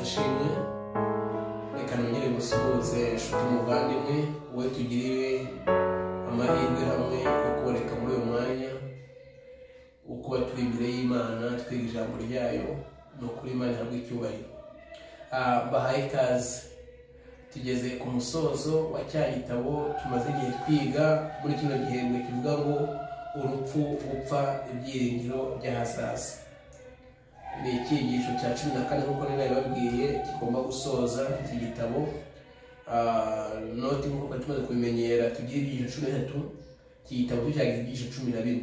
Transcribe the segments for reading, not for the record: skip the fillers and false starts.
ashimwe. Reka nongere gusuhuze inshuti muvandimwe we tugiriwe amahirwe hamwe yo kuboneka muri uyu mwanya uko turi imbere y'Imana twiga ijambo ryayo no kuri Imana habwe icyubahiro. Bahaye ikaze. Tugeze ku musozo wa cya gitabo tumaze igihe twiga muri kino gihembwe kivuga ngo urupfu upfa ibyiringiro by'ahazaza. Ni icyigisho cya 14 nk'uko nabibabwiye kigomba gusoza iki gitabo. Noti nk'uko tumaze kubimenyera tugira ibyigisho 13, iki gitabo cyagize ibyigisho 12.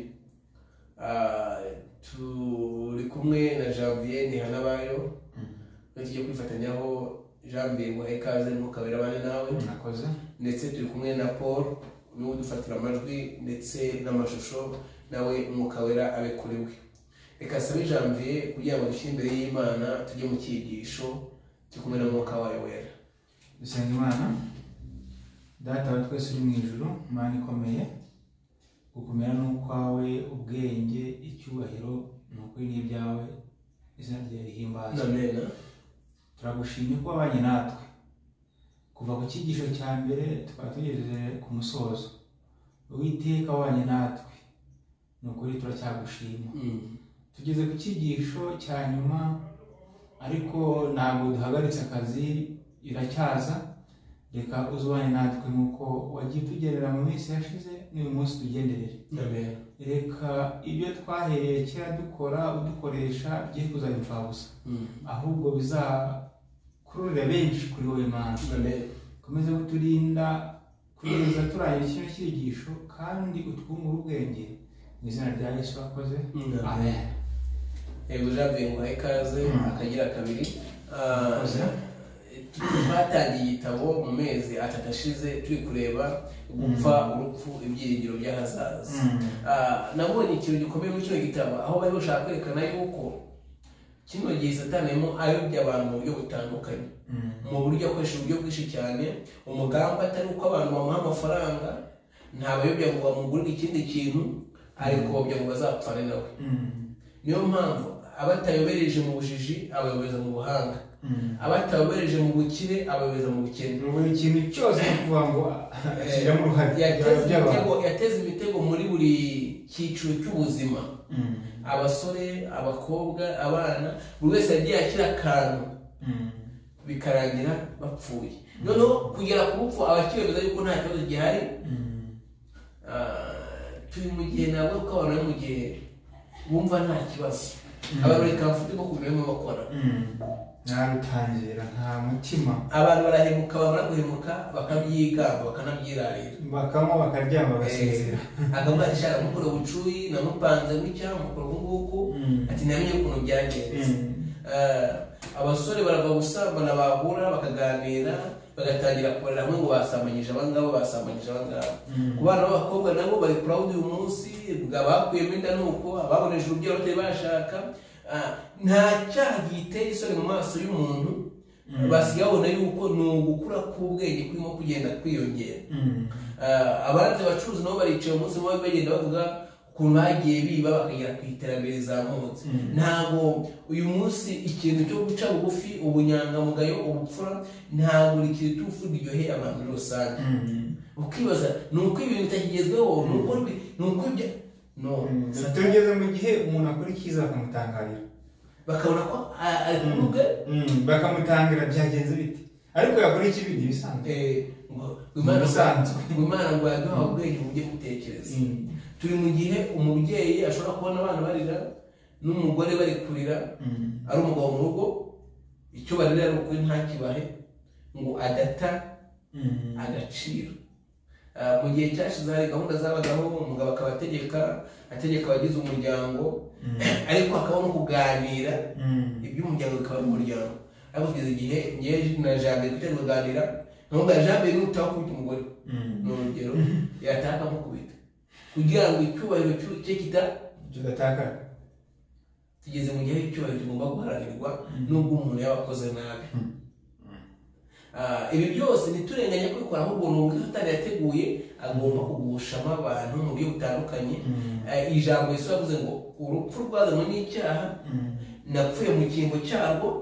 Turi kumwe na Janvier Ntihanabayo tugiye kwifatanyaho. Janvier ngo ikaze mukabera bane nawe nakoze, ndetse turi kumwe na Paul niwe udufatira amajwi ndetse n'amashusho nawe mukawera abe kuri we. Reka sabe Janvier kugira ngo dushyire imbere y'Imana tujye mu cyigisho gikomera n'umwuka wayo wera. dusenga Imana. Data wa twese uri mu ijuru, Imana ikomeye, gukomera n'ukwawe, ubwenge, icyubahiro n'ukuri n'ibyawe, izina ryawe rihimbazwe. Amen. Turagushimye ko wabanye natwe kuva ku cyigisho cya mbere tukaba tugeze ku musozo. Uwiteka wabanye natwe, n'ukuri turacyagushima. Tugeze ku cyigisho cya nyuma ariko ntabwo duhagaritse akazi, iracyaza. Reka uzubane natwe nk'uko wagiye tugerera mu minsi yashize n'uyu munsi tugenderere. Amen. Reka ibyo twahereye kera dukora udukoresha bye kuzaba imfabusa, ahubwo bizakururira benshi kuri wowe Mana. Amen. Komeza kuturinda kugeza turangiza kino cyigisho kandi utwungure ubwenge mu izina rya Yesu wakoze. Amen. Ego Janvier ngo ikaze akagira kabiri. Twatangiye igitabo mu mezi 3 ashize turi kureba gupfa urupfu ibyiringiro by'ahazaza. Nabonye ikintu gikomeye muri kino gitabo aho bari bashaka kwerekana yuko kino gihe Satani arimo ayobya abantu mu buryo butandukanye, mu buryo akoresha uburyo bwinshi cyane. Umugambi atari uko abantu bamuha amafaranga, ntabayobya ngo bamugurire ikindi kintu, ariko babya ngo bazapfane nawe. Niyo mpamvu abatayobereje mu bujiji abayobereza mu buhanga, abatayobereje mu bukire abayobereza mu bukene. Buri kintu cyose kuvuga ngo ashyira mu ruhare yateze imitego muri buri cyiciro cy'ubuzima. Abasore, abakobwa, abana, buri wese yagiye akira akantu bikarangira bapfuye. Noneho kugera ku rupfu abakiyemeza yuko nta kibazo gihari. Turi mu gihe nabwo ko abantu mu gihe bumva nta kibazo, abantu bakavuga ko kubirimo bakora nta rutangira, nta mutima. Abantu barahemuka, bamara guhemuka bakabyigamba bakanabyirarira, bakamo bakaryama bagasinzira. Akavuga ati shaka mukuru bucuyi namupanze gutya mukuru nguko, ati namenye ukuntu byagenze. Abasore barava gusambana, bahura bakaganira, bagatangira kubarira hamwe ngo basambanyije abangabo, basambanyije abangabo. Ku bana b'abakobwa nabo bari proud uyu munsi bakuyemo inda, nuko ababoneje urubyaro batari bashaka. Nta cyaha giteye isoni mu maso y'umuntu, basigaye babona yuko ni ugukura k'ubwenge kurimo kugenda kwiyongera. Abandi bacuruzi nabo baricaye umunsi umwe bagenda bavuga ukuntu bagiye biba bakagera ku iterambere rizamutse. Ntabwo uyu munsi ikintu cyo guca bugufi, ubunyangamugayo, ubupfura, ntabwo rikiri tufu ryoheye abantu muri rusange. Ukibaza ni uko ibintu bitakigezweho, ni uko ibyo tugeze mu gihe umuntu akora icyiza bakamutangarira, bakabona ko ari kuruga, bakamutangira byagenze bite, ariko yakora ikibi bisanzwe. Imana ngo yaduha ubwenge mu byo gutekereza. Turi mu gihe umubyeyi ashobora kubona abana barira n'umugore bari kurira, ari umugabo mu rugo, icyo barira ari ukuri ntakibahe ngo adata agaciro. Mu gihe cyashize hari gahunda zabagaho, umugabo akaba ategeka abagize umuryango, ariko akaba no kuganira iby'umuryango bikaba umuryango. Ariko kugeza igihe ngiye na Janvier twite kuganira, ntabwo Janvier n'utaho kubita umugore n'urugero yataka mukubita kugira ngo icyubahiro cye kidatakara. Tugeze mu gihe icyubahiro kigomba guharanirwa nubwo umuntu yabakoze nabi. Ibi byose niturenganya kwikora, ahubwo ni uburyo Satani yateguye agomba kugushama abantu mu buryo butandukanye. Ijambo Yesu yavuze ngo urupfu rwazanywe n'icyaha, napfuye mu cyimbo cyarwo,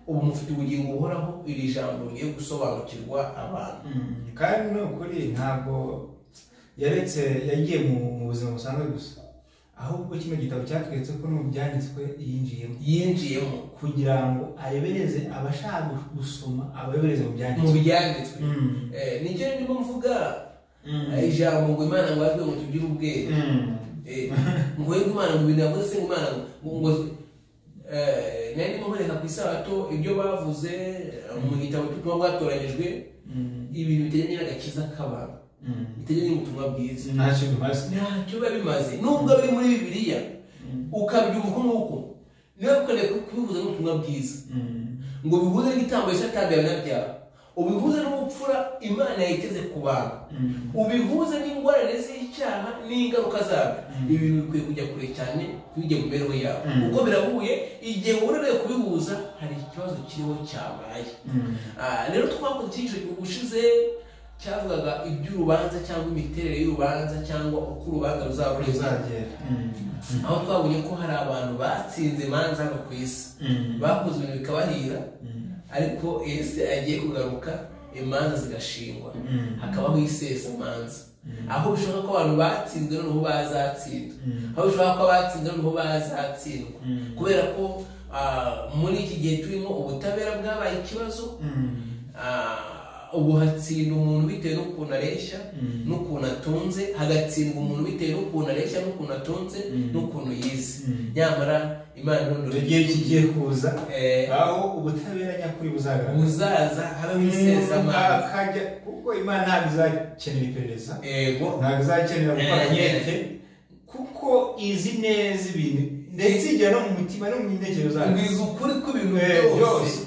ubu mufite ubugingo buhoraho. Iri jambo rigiye gusobanukirwa abantu. kandi no kuri ntabwo yaretse yagiye mu buzima busanzwe gusa, ahubwo kino gitabo cyatweretse ko no byanditswe yinjiyemo kugira ngo arebereze abashaka gusoma, abarebereze mu byanditswe. Nicyo ndimo mvuga ijambo ngo Imana ngo azwe ngo tugire ubwenge, ngo Imana ngo ibintu yavuze se Imana ngo nari muhoreka ku isabato ibyo bavuze mu gitabo cy'ubutumwa bwatoranyijwe, ibintu bitajyanye n'agakiza k'abantu, bitajyanye n'ubutumwa bwiza, ntacyo biba bimaze. Nubwo biri muri Bibiliya ukabyumva uko nguko, niba ukeneye kubihuza n'ubutumwa bwiza, ngo bihuze n'igitambo Yesu yatambiye abanyabyaha, ubihuze n'ubupfura Imana yayiteze ku bantu, ubihuze n'ingorane z'icyaha n'ingaruka zabyo, ibintu bikwiye kujya kure cyane bijya mu mibereho yabo, kuko birahuye. Igihe wororewe kubihuza hari ikibazo kiriho cyabaye. Rero twakoze icyiciro gushize cyavugaga iby'urubanza cyangwa imiterere y'urubanza cyangwa uko urubanza ruzagera, aho twabonye ko hari abantu batsinze imanza hano ku isi, bakoze ibintu bikabahira, ariko Yesu agiye kugaruka imanza zigashingwa, hakabaho isesamanza, aho bishoboka ko abantu batsinzwe noneho bazatsindwa, aho bishoboka ko abatsinzwe noneho bazatsindwa, kubera ko muri iki gihe turimo ubutabera bwabaye ikibazo. Ubu hatsinda umuntu bitewe n'ukuntu areshya n'ukuntu atunze, hagatsindwa umuntu bitewe n'ukuntu areshya n'ukuntu atunze n'ukuntu yize. Nyamara Imana none igihe kigiye kuza aho ubutabera nyakuri buzaza habeho isesamanza, kuko Imana ntabwo izakenera iperereza, ntabwo izakenera gukora nyete, kuko izi neza ibintu ndetse ijya no mu mutima no mu ntekerezo zayo, ngwiza ukuri kw'ibintu byose.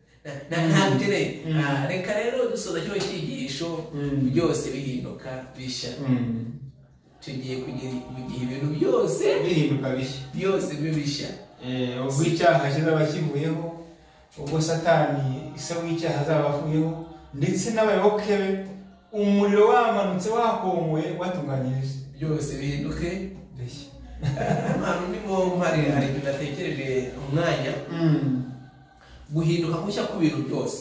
Reka rero dusoza kino cyigisho byose bihinduka bishya. Tugiye kugera mu gihe ibintu byose bihinduka bishya, byose bibishya. Ubwo icyaha kizaba kivuyeho, ubwo Satani ise w'icyaha azaba avuyeho, ndetse n'abayoboke be umuriro wamanutse wakongoye watunganyiriza, byose bihinduke bishya. Abantu ndimo mpari hari ibintu natekereje umwanya, guhinduka gushya ku bintu byose.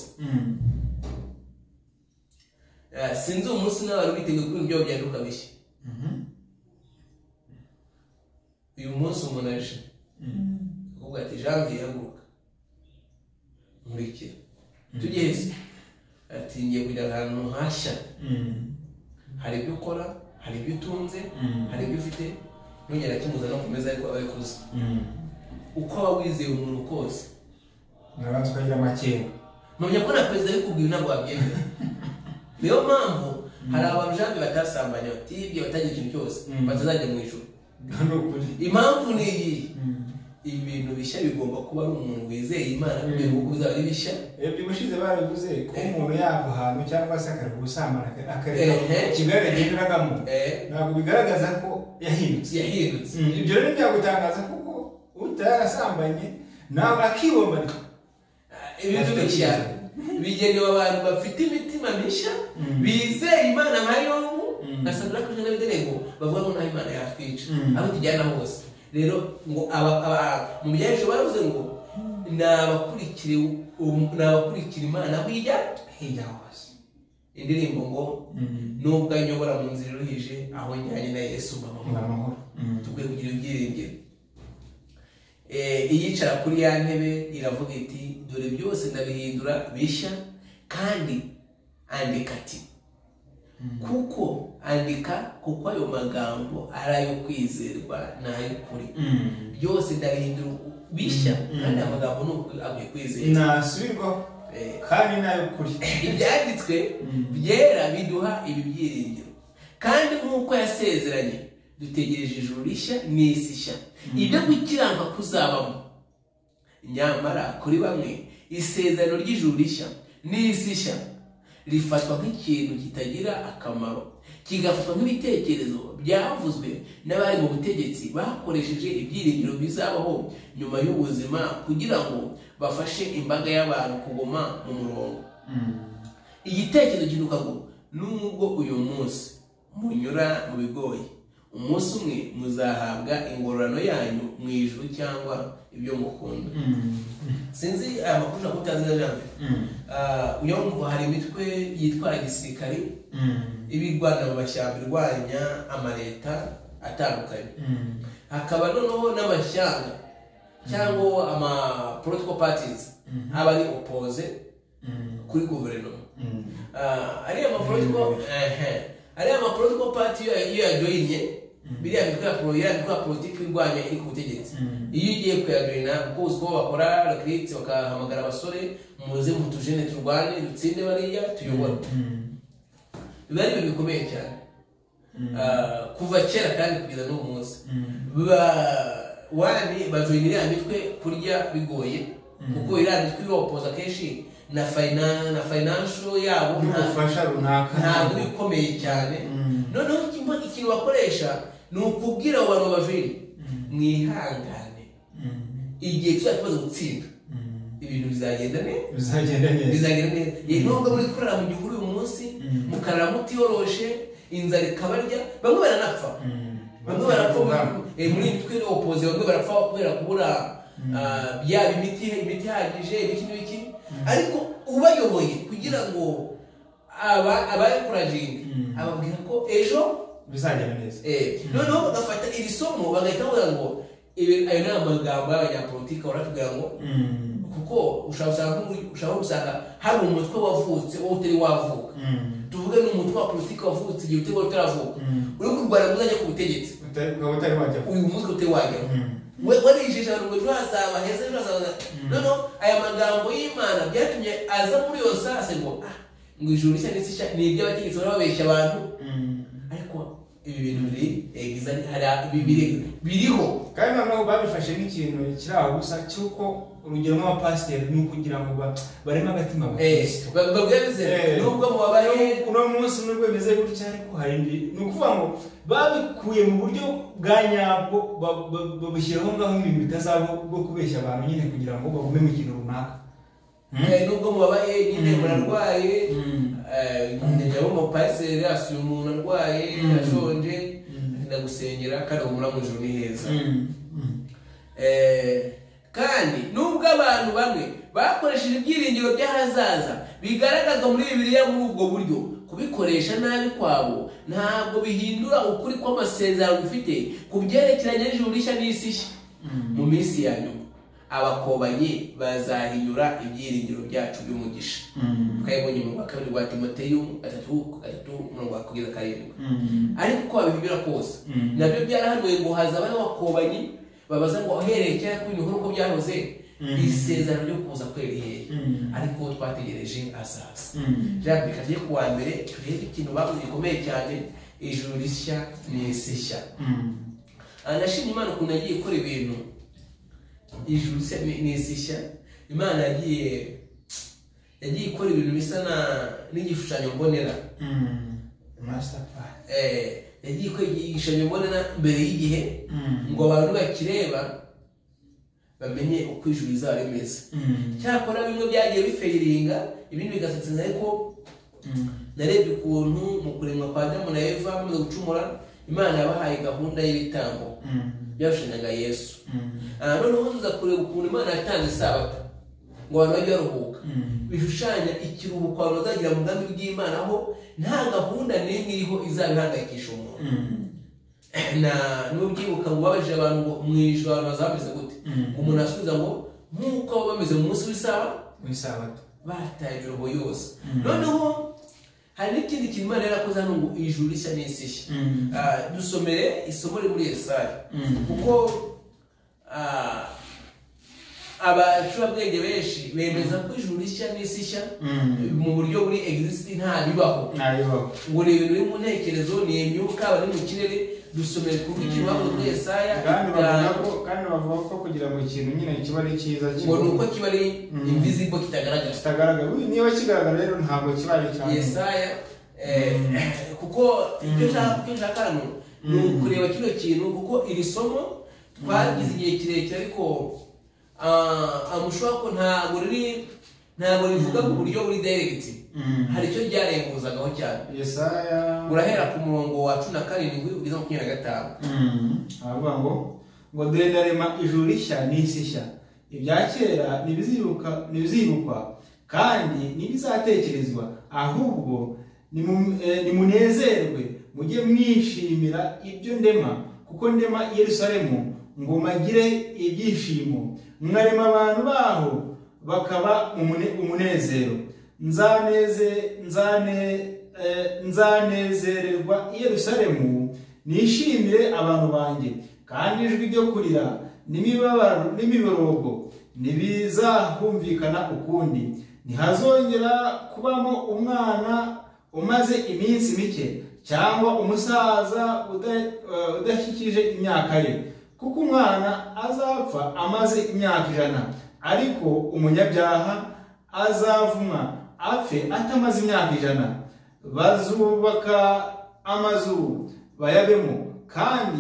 Sinzi umunsi n'abantu biteguye ko ibintu byabo byahinduka bishya. Uyu munsi umuntu aje kuvuga ati Janvier haguruka nkurikira, tugeze ati ngiye kujya ahantu hashya, hari ibyo ukora, hari ibyo utunze, hari ibyo ufite, nongera kimuza no kumeza ariko abikuze. Uko waba wizeye umuntu kose nabanza ukagira amakenga, ntumenya ko na perezida arikubwira ntabwo wabyemera. Niyo mpamvu hari abantu Janvier batasambanya, batibye, batagira ikintu cyose, batazajya mu ijuru. Impamvu ni iyi, ibintu bishya bigomba kuba ari umuntu wizeye Imana, kugira ngo bizaba ari bishya. By'ubushize barabivuze ko umuntu yava ahantu cyangwa se akareka gusambana akareka Kigali agenderagamo, ntabwo bigaragaza ko yahindutse. Ibyo rero byagutangaza kuko utarasambanye nawe akibomba. Ibintu bishya bigenewe abantu bafite imitima mishya, bizeye Imana nka Yobu na Sadraka na Abedinego, bavuga ngo nta Imana yatwica, aho tujyana hose. Rero ngo mu byanditswe baravuze ngo nabakurikira Imana hirya hose. Indirimbo ngo nubwo anyobora mu nzira iruhije, aho njyanye na Yesu amahoro. Tugwe kugira ibyiringiro. Iyicara kuri ya ntebe iravuga iti dore byose ndabihindura bishya, kandi andika ati kuko ayo magambo ari ayo kwizerwa n'ay'ukuri. Byose ndabihindura bishya, kandi amagambo n'ukuri agiye kwizerwa, nasubirwaho kandi n'ay'ukuri. Ibyanditswe byera biduha ibi byiringiro, kandi nk'uko yasezeranye dutegereje ijuru rishya n'isi nshya, ibyo gukiranuka kuzabamo. Nyamara kuri bamwe isezerano ry'ijuru rishya n'isi nshya rifatwa nk'ikintu kitagira akamaro, kigafatwa nk'ibitekerezo byavuzwe n'abari mu butegetsi bakoresheje ibyiringiro bizabaho nyuma y'ubuzima kugira ngo bafashe imbaga y'abantu kuguma mu murongo. Igitekerezo kivuga ngo nubwo uyu munsi munyura mu bigoye, umunsi umwe muzahabwa ingororano yanyu mu ijuru cyangwa ibyo mukunda. Sinzi aya makuru nako utazi na jambe. Uyumva hari imitwe yitwara gisirikari ibirwana mu mashyamba irwanya amaleta atandukanye. Hakaba noneho n'amashyamba cyangwa ama political parties abari oppose kuri guverinoma. Ari ama political party yajoinye biriya mitwe politiki irwanya iri ku butegetsi. Iyo ugiye kuyajoina kuko uziko bakora recruit bakahamagara abasore muze mutujene turwane dutsinde bariya tuyobora. Biba ari ibintu bikomeye cyane kuva kera kandi kugeza n'uyu munsi. Wani bajoina iriya mitwe kurya bigoye kuko iriya mitwe iropoza kenshi na financial yabo ntabwo bikomeye cyane. Noneho ikintu bakoresha ni ukubwira abantu bajoina mwihangane igihe tuzakibazo gutsinda ibintu bizagenda neza. Nubwo muri kurara mu gihugu uyu munsi mukarara mutiyoroshe inzara ikabarya bamwe baranapfa muri twe opposé bamwe barapfa kubera kubura byaba imiti ihagije ibiki ariko ubayoboye kugira ngo abayikorajinga ababwira ko ejo bizagenda neza. Noneho bagafata iri somo bagahita bavuga ngo ayo ni amagambo y'abanyapolitiki baratubwira ngo kuko ushobora gusanga hari umutwe wavutse wowe utari wavuka. Tuvuge n'umutwe wa politiki wavutse igihe utari utaravuka uri kurwara muzajya ku butegetsi uyu mutwe utari wajyaho warijeje abantu ngo ejo hazaba heza ejo hazaba. Noneho aya magambo y'Imana byatumye aza muri iyo sase ngo ijuru rishya n'isi nshya ni iby'abategetsi bari babeshya abantu. Ariko ibi bintu biriho kandi noneho babifashe nk'ikintu kiri aho gusa cy'uko urugero nk'abapasiteri ni ukugira ngo bareme agatima abakristo babwirize nubwo mubabaye uno munsi nubwo bimeze gutya ariko hari ni ukuvuga ngo babikuye mu buryo bwa nyabwo babushyiraho ngaho ibintu bitazaba bwo kubeshya abantu nyine kugira ngo bagume mu kintu runaka. Nubwo mubabaye nyine murarwaye njyewe mu pasiteri asuye umuntu arwaye ashonje ndagusengera kandi umura mu ijuru ni heza. Kandi nubwo abantu bamwe bakoresheje ibyiringiro by'ahazaza bigaragazwa muri Bibiliya muri ubwo buryo, kubikoresha nabi kwabo ntabwo bihindura ukuri kw'amasezerano ufite ku byerekeranye n'ijuru rishya n'isi nshya. Mu minsi ya nyuma abakobanyi bazahinyura ibyiringiro byacu by'umugisha. Twayibonye mu rwa kabiri rwa Timoteyo 3:7. Ariko uko babihinyura kose nabyo byarahanuwe ngo hazabaho abakobanyi babaza ngo ahereye kera kuri inkuru uko byahoze isezerano ryo kuza kweriye ariko twategereje azaza. Jambo kagiye kuwa mbere turebe ikintu bavuze gikomeye cyane ijuru rishya n'isi nshya. Anashimye Imana ukuntu yagiye ikora ibintu ijuru rishya n'isi nshya. Imana yagiye ikora ibintu bisa n'igishushanyo mbonera master plan. Yagiye ikora igishushanyo mbonera mbere y'igihe ngo abantu bakireba bamenye uko ijuru rizaba rimeze. Cyakora bimwe byagiye bifeiringa ibindi bigasatiriza. Ariko narebye ukuntu mu kuremwa kwa Adamu na Eva bamaze gucumura Imana yabahaye gahunda y'ibitambo byashushanyaga Yesu. Noneho tuza kureba ukuntu Imana yatanze Isabato ngo abantu bajye baruhuka. Bishushanya ikiruhuko abantu bazagira mu mugambi w'Imana aho nta gahunda n'imwe iriho izabihangayikisha umuntu. N'ubyibuka ngo babajije abantu ngo mu ijuru abantu bazameze gute, umuntu asubiza ngo nk'uko bameze mu munsi w'isabato bataye ibiruhuko yose. Noneho hari n'ikindi kintu Imana yarakoze hano ngo ijuru rishya n'isi nshya. Dusomere isomo riri muri Yesaya kuko abacurabwenge benshi bemeza ko ijuru rishya n'isi nshya mu buryo buri exist nta bibaho ngo ni ibintu biri mu ntekerezo, ni imyuka bari mu kirere. Dusomere kuko ikintu bavuze muri Yesaya kandi bavuga ko kugira ngo ikintu nyine kiba ari cyiza ngo nuko kiba ari invisible kitagaragara. Niba kigaragara rero ntabwo kiba ari cyane. Yesaya kuko icyo nshaka hano ni ukureba kino kintu kuko iri somo twagize igihe kirekire ariko amushobora ko ntabwo rivuga ku buryo buri direct. Hari icyo ryarenguzagaho cyane. Yesaya urahera ku murongo wa 17 ugeze 25. Avuga ngo ngo dore ndarema ijuru rishya n'isi nshya, ibya kera ntibizibukwa kandi ntibizatekerezwa, ahubwo nimunezerwe mujye mwishimira ibyo ndema, kuko ndema i Yerusalemu ngo magire ibyishimo, mwarema abantu baho bakaba umunezero. Nzanezererwa i Yerusalemu, nishimire abantu banjye, kandi ijwi ryo kurira n'imiborogo ntibizahumvikana ukundi. Ntihazongera kubamo umwana umaze iminsi mike, cyangwa umusaza udashyikije imyaka ye, kuko umwana azapfa amaze imyaka 100, ariko umunyabyaha azavumwa apfe atamaze imyaka 100. Bazubaka amazu bayabemo, kandi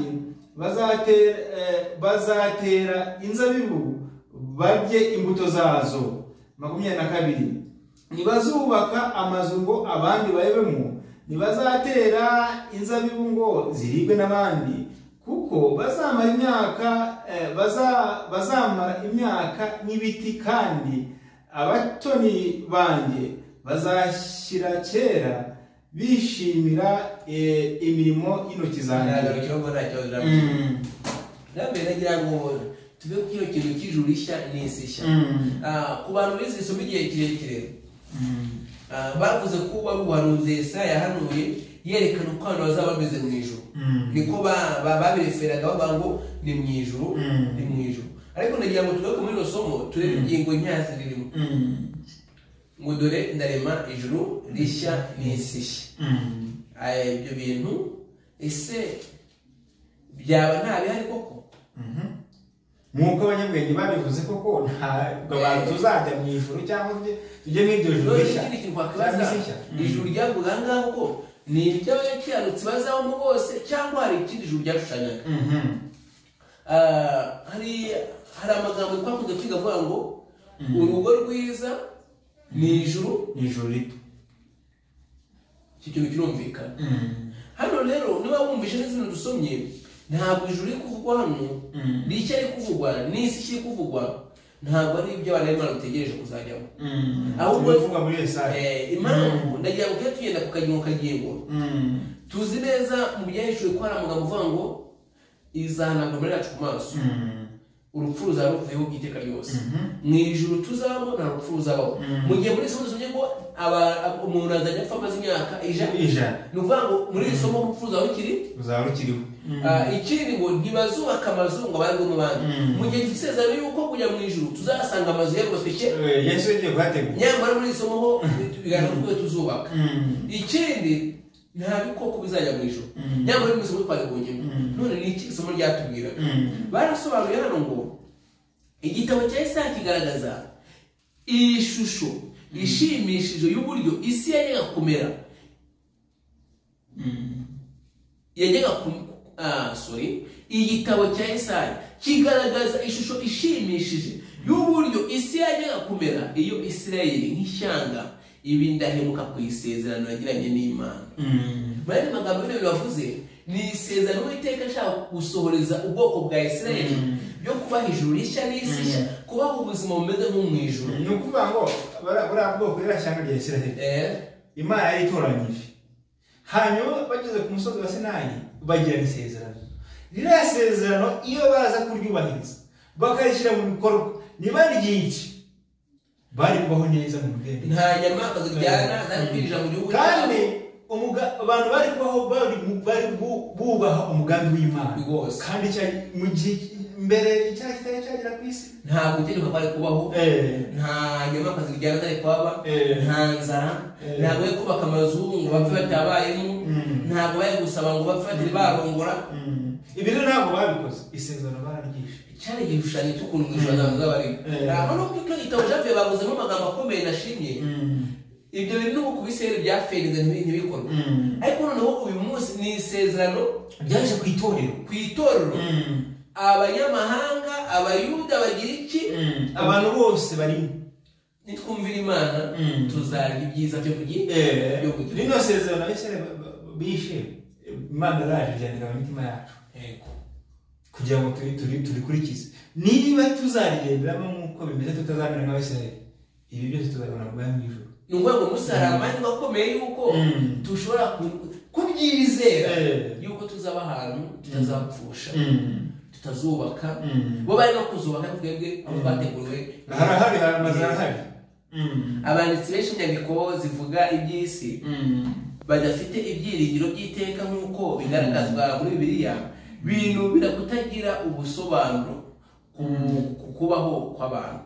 bazatera inzabibu barye imbuto zazo. 22. Ntibazubaka amazu ngo abandi bayabemo, ntibazatera inzabibu ngo ziribwe n'abandi, kuko bazamara imyaka n'ibiti, kandi abatoni banjye bazashyira kera bishimira imirimo y'intoki zanjye. Nagira ngo tuve ku kino kintu cy'ijuru rishya n'isi nshya. Ku bantu bize isomo igihe kirekire, bavuze ko wari ubuhanuzi Yesaya yahanuye yerekana uko abantu bazaba bameze mu ijuru. Niko babireferaga bavuga ngo ni mu ijuru, ni mu ijuru. Ariko nagira ngo tugaruke muri ino somo turebe ingingo nyazo ririmo. Ngo dore ndarema ijuru rishya n'isi nshya. Ibyo bintu ese byaba nta bihari koko? Nk'uko abanyabwenge babivuze koko ntabwo abantu tuzajya mu ijuru cyangwa tujye mu iryo juru rishya. Ikindi kintu wakwibaza, ijuru ryavuga ngaho ko ni iry'abakiranutsi bazabamo bose, cyangwa hari ikindi juru ryashushanyaga? Hari amagambo twakunze kwiga avuga ngo urugo rwiza ni ijuru rito. Iki kintu kirumvikana. Hano rero niba wumvise neza ibintu dusomye, ntabwo ijuru riri kuvugwa hano, rishya riri kuvugwa, n'isi nshya iri kuvugwa, ntabwo ari ibyo abantu b'Imana bategereje kuzajyamo. Ahubwo bivuga muri Yesaya. Impamvu ndagira ngo tugenda ku kagingo, tuzi neza mu byahishuwe ko hari amagambo avuga ngo izahanagura amarira yacu ku maso, urupfu ruzaba ruvuyeho iteka ryose. Mu ijuru tuzabamo nta rupfu ruzabaho. Mu gihe muri isomo dusomye ko umuntu azajya apfa amaze imyaka 100, ni ukuvuga ngo muri iri somo urupfu ruzaba rukiriho. Ikindi ngo ntibazubaka amazu ngo abarwe mu bandi. Mu gihe dusezerano yuko kujya mu ijuru tuzasanga amazu yarubatswe Yesu yagiye kuhategura, nyamara muri iri somo ho bigaragara ko tuzubaka. Ikindi nta bikoko bizajya mu ijuru, nyamara muri iri somo twabibonyemo. None ni iki isomo ryatubwira? Barasobanuye hano ngo igitabo cya Yesaya kigaragaza ishusho ishimishije y'uburyo isi yajyaga kumera. Igitabo cya Yesaya kigaragaza ishusho ishimishije y'uburyo isi yajyaga kumera iyo Isirayeli nk'ishyanga ibindahemuka ku isezerano yagiranye n'Imana. Muri magambo y'ibyo bavuze, ni isezerano Uwiteka ashaka gusohoreza ubwoko bwa Isirayeli byo kubaha ijuru rishya n'isi nshya, kubaha ubuzima bumeze nko mu ijuru. Ni ukuvuga ngo buriya bwoko rero shyanga rya Isirayeli Imana yari itoranyije, hanyuma bageze ku musozi wa Sinayi bagira isezerano. Ririya sezerano iyo baza kuryubahiriza bakarishyira mu bikorwa, niba ryinshi bari kubaho neza mu mudendezo, nta nyamaswa ziryana zari kwinjira mu gihugu, kandi abantu bari kubaho bari bubaha umugambi w'Imana kandi mu gihe mbere icyaha kitari cyagera ku isi, nta gutegeka kwari kubaho, nta nyamaswa ziryana zari kuhaba, nta nzara, ntabwo bari kubaka amazu ngo bapfe batabayemo, ntabwo bari gusaba ngo bapfe batari barongora. Ibi rero ntabwo babikoze, isezerano bararyishe. Cyari igishushanyo cy'ukuntu mu ijuru z'abari. Noneho kuko igitabo Javier baguzemo amagambo akomeye nashimye, ibyo bintu n'ubu kubisera byafenze ntibikorwa. Ariko noneho uyu munsi ni isezerano byaje ku itorero, abanyamahanga, abayuda, bagira iki, abantu bose barimo. Nitwumvira Imana tuzarya ibyiza byo kugira. Rino sezerano bishe Imana araje ryandika mu mitima yacu. kugira ngo turikurikize. Niba tuzarigenderamo nk'uko bimeze tutazamera nk'Abisirayeli, ibi byose tuzabibona mu bwami bw'ijuru. Ni ukuvuga ngo umusaraba amahirwe akomeye yuko dushobora kubyizera yuko tuzaba ahantu tutazapfusha, tutazubaka. Bo bari no kuzubaka twebwe aho twateguriwe. Harahari amazu arahari. Abanditsi benshi inyandiko zivuga iby'isi badafite ibyiringiro by'iteka nk'uko bigaragazwa muri Bibiliya, bintu birakutagira ubusobanuro ku kubaho kw'abantu.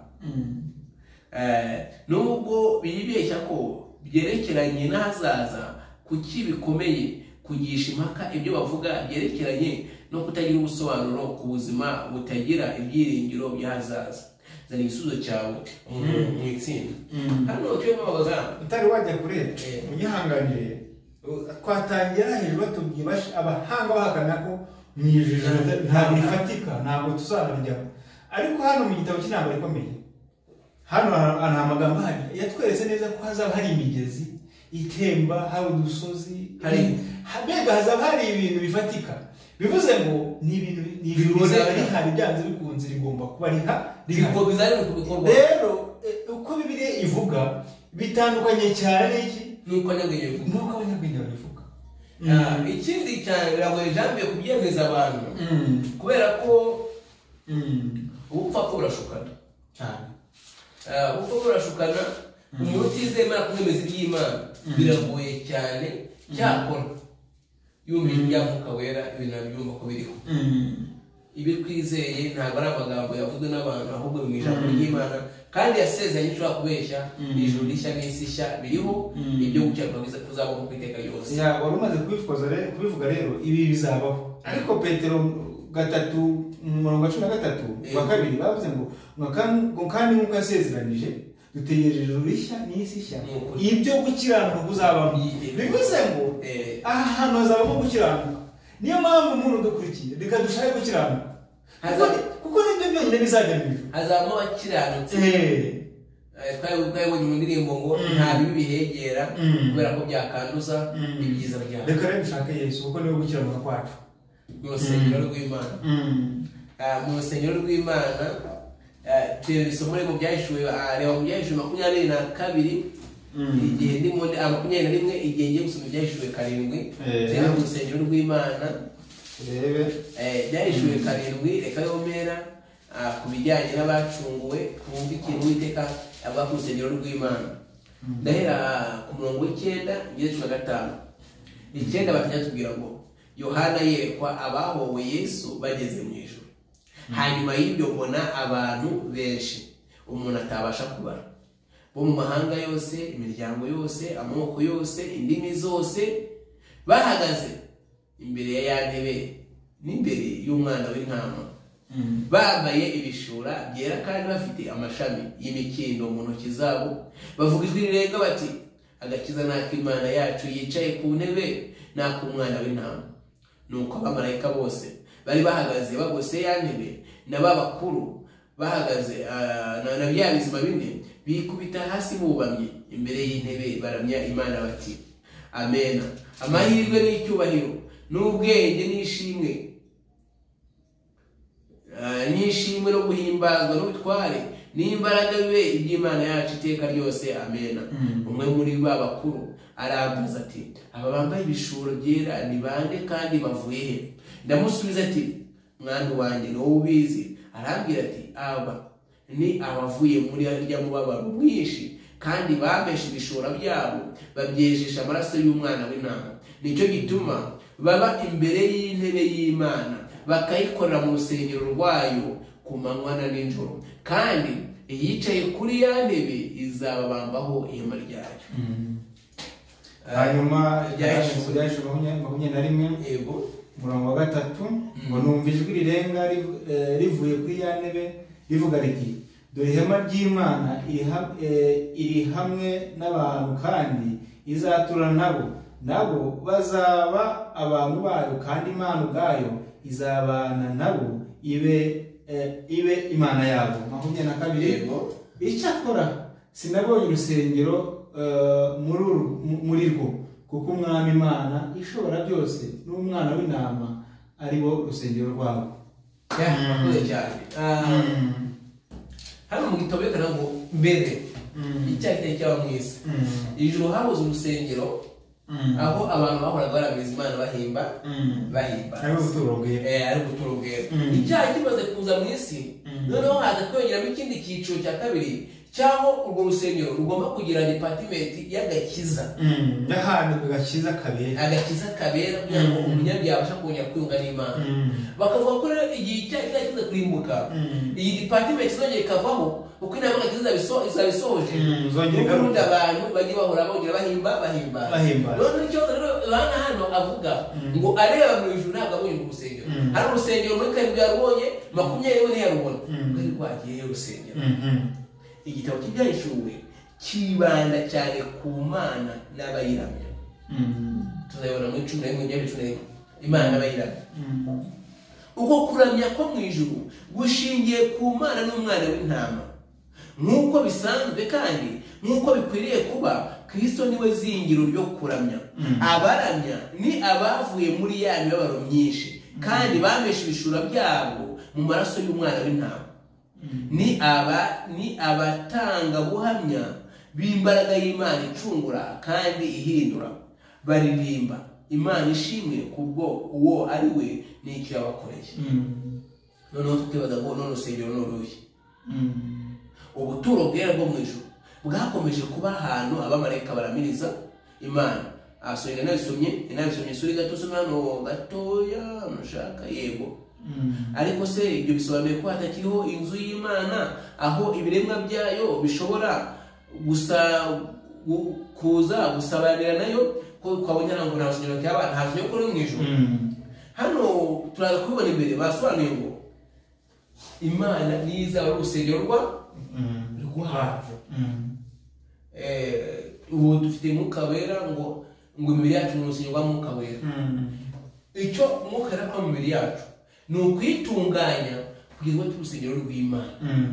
Nubwo bibeshya ko byerekeranye n'ahazaza, kuki bikomeye kugisha impaka ibyo bavuga byerekeranye no kutagira ubusobanuro ku buzima butagira ibyiringiro by'ahazaza. Zana igisubizo cyawe mu itsinda. Hano twebwe abaganga utari wajya kure unyihanganiye, twatangira hejuru batubwira abahanga bahakana ko mu ijuru ntabwo rifatika, ntabwo tuzabijyamo. Ariko hano mu gitabo cy'intambara ikomeye, hano nta magambo ahari yatweretse neza ko hazaba hari imigezi itemba, hari udusozi, mbega hazaba hari ibintu bifatika. Bivuze ngo ni ibintu bizaba rihari, byanze bikunze rigomba kuba rero uko Bibiliya ivuga bitandukanye cyane nuko Abanyabwenge babivuga. Ikindi cyane biragoye jambiye kubyemeza abantu, kubera ko ubupfa ko burashukana cyane. Ubupfa burashukana, umuntu utizemera kumwemeza iby'Imana biragoye cyane. Cyakora yumva iby'Umwuka Wera, ibintu byumva ko biriho. Ibi twizeye ntabwo ari amagambo yavuzwe n'abantu, ahubwo mu ijambo ry'Imana, kandi yasezeranye ishobora kubeshya. Ijuru rishya n'isi nshya biriho, ibyo gukiranuka biza kuzabaho ku iteka ryose. Wari umaze kubivuga rero, ibi bizabaho. Ariko Petero 3:13 bavuze ngo kandi nk'uko yasezeranije dutegereje ijuru rishya n'isi nshya, ibyo gukiranuka kuzabamo. Bivuze ngo aha hantu hazabamo gukiranuka. Niyo mpamvu umuntu udukurikiye reka dushake gukiranuka, kuko nibyo byonyine bizajya mu ijuru. Hazabamo abakiranutsi. Twabonye mu ndirimbo ngo nta bibi bihegera kubera ko byakanduza ibyiza byawe. Reka rero dushake Yesu kuko niwe gukiranuka kwacu mu rusengero rw'Imana. Mu rusengero rw'Imana tuyobora isomo mu byahishuwe. Reba mu byahishuwe 22 igihe ndimo 21 igihe ngiye gusoma ibyahishuwe 7. Reba mu rusengero rw'Imana byahishuwe 7. Reka yomera ku bijyanye n'abacunguwe, twumva ikintu Uwiteka avuga ku rusengero rw'Imana. Ndahera ku murongo w'9 ngeze 15. 9 batajya tubwira ngo Yohana yerekwa abahowe Yesu bageze mu ijuru. Hanyuma y'ibyo mbona abantu benshi umuntu atabasha kubara, bo mu mahanga yose, imiryango yose, amoko yose, indimi zose, bahagaze imbere ya ntebe n'imbere y'Umwana w'Intama, bambaye ibishura byera kandi bafite amashami y'imikindo mu ntoki zabo. Bavuga ijwi rirenga bati, agakiza n'ak'Imana yacu yicaye ku ntebe n'ak'Umwana w'Intama. Nuko abamarayika bose bari bahagaze bagose ya ntebe, n'aba bakuru bahagaze na bya bizima bine bikubita hasi bubamye imbere y'intebe baramya Imana bati, Amen. Amahirwe n'icyubahiro n'ubwenge n'ishimwe no guhimbazwa n'ubutware n'imbaraga bibe iby'Imana yacu iteka ryose. Amen. Umwe muri ba bakuru arambaza ati, aba bambaye ibishuro byera ni bande kandi bavuye he? Ndamusubiza ati, mwana wanjye ni wowe ubizi. Arambwira ati, aba ni abavuye muri arya mubabaro mwinshi, kandi bameshe ibishura byabo babyejesha amaraso y'Umwana w'Intama. Nicyo gituma baba imbere y'intebe y'Imana bakayikorera mu rusengero rwayo ku manywa na nijoro, kandi iyicaye kuri ya ntebe izababambaho ihema ryayo. Hanyuma Byahishwe 21 umurongo wa 3 ngo numva ijwi rirenga rivuye kuri ya ntebe rivuga riti, dore ihema ry'Imana iri hamwe n'abantu kandi izaturana nabo bazaba abantu bayo, kandi Imana ubwayo izabana nabo ibe Imana yabo. 22 Icyakora sinabonye urusengero muri rwo, kuko Umwami Imana ishobora byose n'Umwana w'Intama ari bo rusengero rwabo. Murakoze cyane. Hano mu gitabo yerekana ngo mbere icyaha kitari cyaba mu isi, ijuru habuze urusengero aho abantu bahoraga baramiriza Imana bahimba ari ubuturo bwera. Icyaha kimaze kuza mu isi, noneho haza kwiyongeramo ikindi cyiciro cya kabiri cyangwa urwo rusengero rugomba kugira department y'agakiza, n'ahantu agakiza kabera kugira ngo umunyabyaha abasha kongera kwiyunga n'Imana. Bakavuga ko rero igihe icyaha kiza kurimbuka, iyi department izongera ikavaho uko inama y'agakiza izabisohoje, n'ubundi abantu bagiye bahora bongera bahimba. Noneho ikibazo rero Yohana hano avuga ngo areba mu ijuru ntabwo abonye urusengero. Hari urusengero muri karindwi yarubonye, 20 ntiyarubona, rwari rwagiye urusengero. Igitabo cy'Ibyahishuwe kibanda cyane ku Mana n'abayiramya. Tuzabona muri 11 Imana n'abayiramya. Uko kuramya ko mu ijuru gushingiye ku Mana n'umwana w'intama, nk'uko bisanzwe kandi nk'uko bikwiriye kuba. Kristo niwe zingiro ryo kuramya. Abaramya ni abavuye muri ya mibabaro myinshi kandi bameshe ibishura byabo mu maraso y'umwana w'intama. Ni abatanga buhamya b'imbaraga y'Imana icungura kandi ihindura. Baririmba Imana ishimwe kubwo uwo ari we n'icyo yabakoreye. Noneho tukibaza ngo none urusengero n'uruhe? Ubuturo bwera bwo mu ijuru bwakomeje kuba ahantu abamarayika baramiriza Imana. Asohoye nabisomye suri gato hano gatoya nushaka yego. Ariko se ibyo bisobanuye ko hatakiriho inzu y'Imana aho ibiremwa byayo bishobora kuza gusabanira nayo, ko twabonye ngo nta rusengero cy'abana, nta rusengero kuri mu ijuru. Hano turaza kubibona imbere basobanuye ngo Imana niza ari urusengero rwacu. Ubu dufite Mwuka Wera ngo imibiri yacu ni urusengero rwa Mwuka Wera. Icyo Mwuka Wera kwa mibiri yacu ni ukwitunganya kugira ngo turusengero rw'Imana.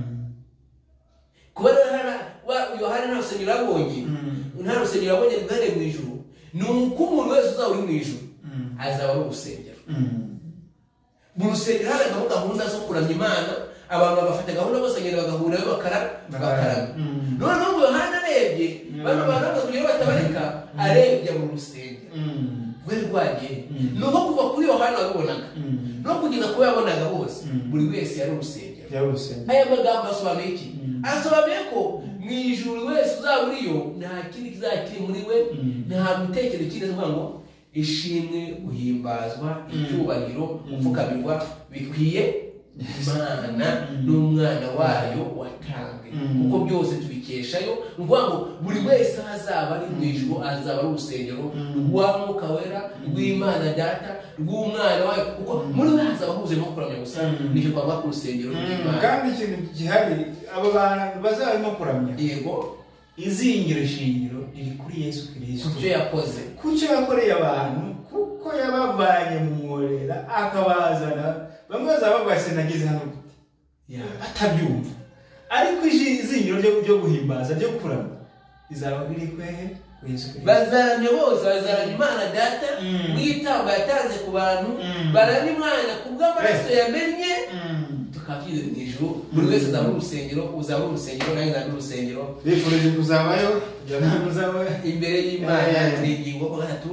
Kuba Yohana nta rusengero abonye, rwari mu ijuru, ni uko umuntu wese uzaba uri mu ijuru azaba ari urusengero. Mu rusengero hari gahunda zo kuramya Imana, abantu bagafata gahunda basengera bagahurirayo bakarama. Noneho ngo Yohana arebye bano bantu kugira ngo batabareka, arebye mu rusengero rwari rwagiye. Nuko kuva kuri Yohana wabibonaga no kugeza kuba yabonaga bose, buri wese yari urusengero. Aya magambo asobanuye iki? Asobanuye ko mu ijuru wese uzaba uriyo nta kindi kizakiri muri we, nta mutekereza kindi avuga ngo ishimwe, guhimbazwa, icyubahiro, gupfukamirwa bikwiye Imana n'umwana wayo watanzwe, kuko byose tubikeshayo. Ni ukuvuga ngo buri wese azaba ari mu ijuru azaba ari urusengero rwa Mwuka Wera, rw'Imana Data, rw'umwana wayo, kuko muri we hazaba huzuyemo kuramya gusa. Nicyo twavuga ku rusengero rw'Imana. Kandi ikintu gihari, abo bantu bazaba barimo kuramya, yego, izingiro shingiro riri kuri Yesu Kristo, kucyo yakoze, kucyo yakoreye abantu, kuko yabavanye mu mworera akabazana. Bamwe bazaba bavase nagize hano gute batabyumva, ariko izingiro ryo guhimbaza ryo kuramya izaba biri kwehe Yesu Kristo. Bazaramye bose, bazaramya Imana Data mw'itambo yatanze ku bantu, baramya Imana kubw'amaraso yamennye, tukaba tugeze mu ijuru. Buri wese azaba urusengero, uzaba urusengero, nawe uzaba urusengero. Bifurije kuzabayo imbere y'Imana. Ni ingingo ko gatatu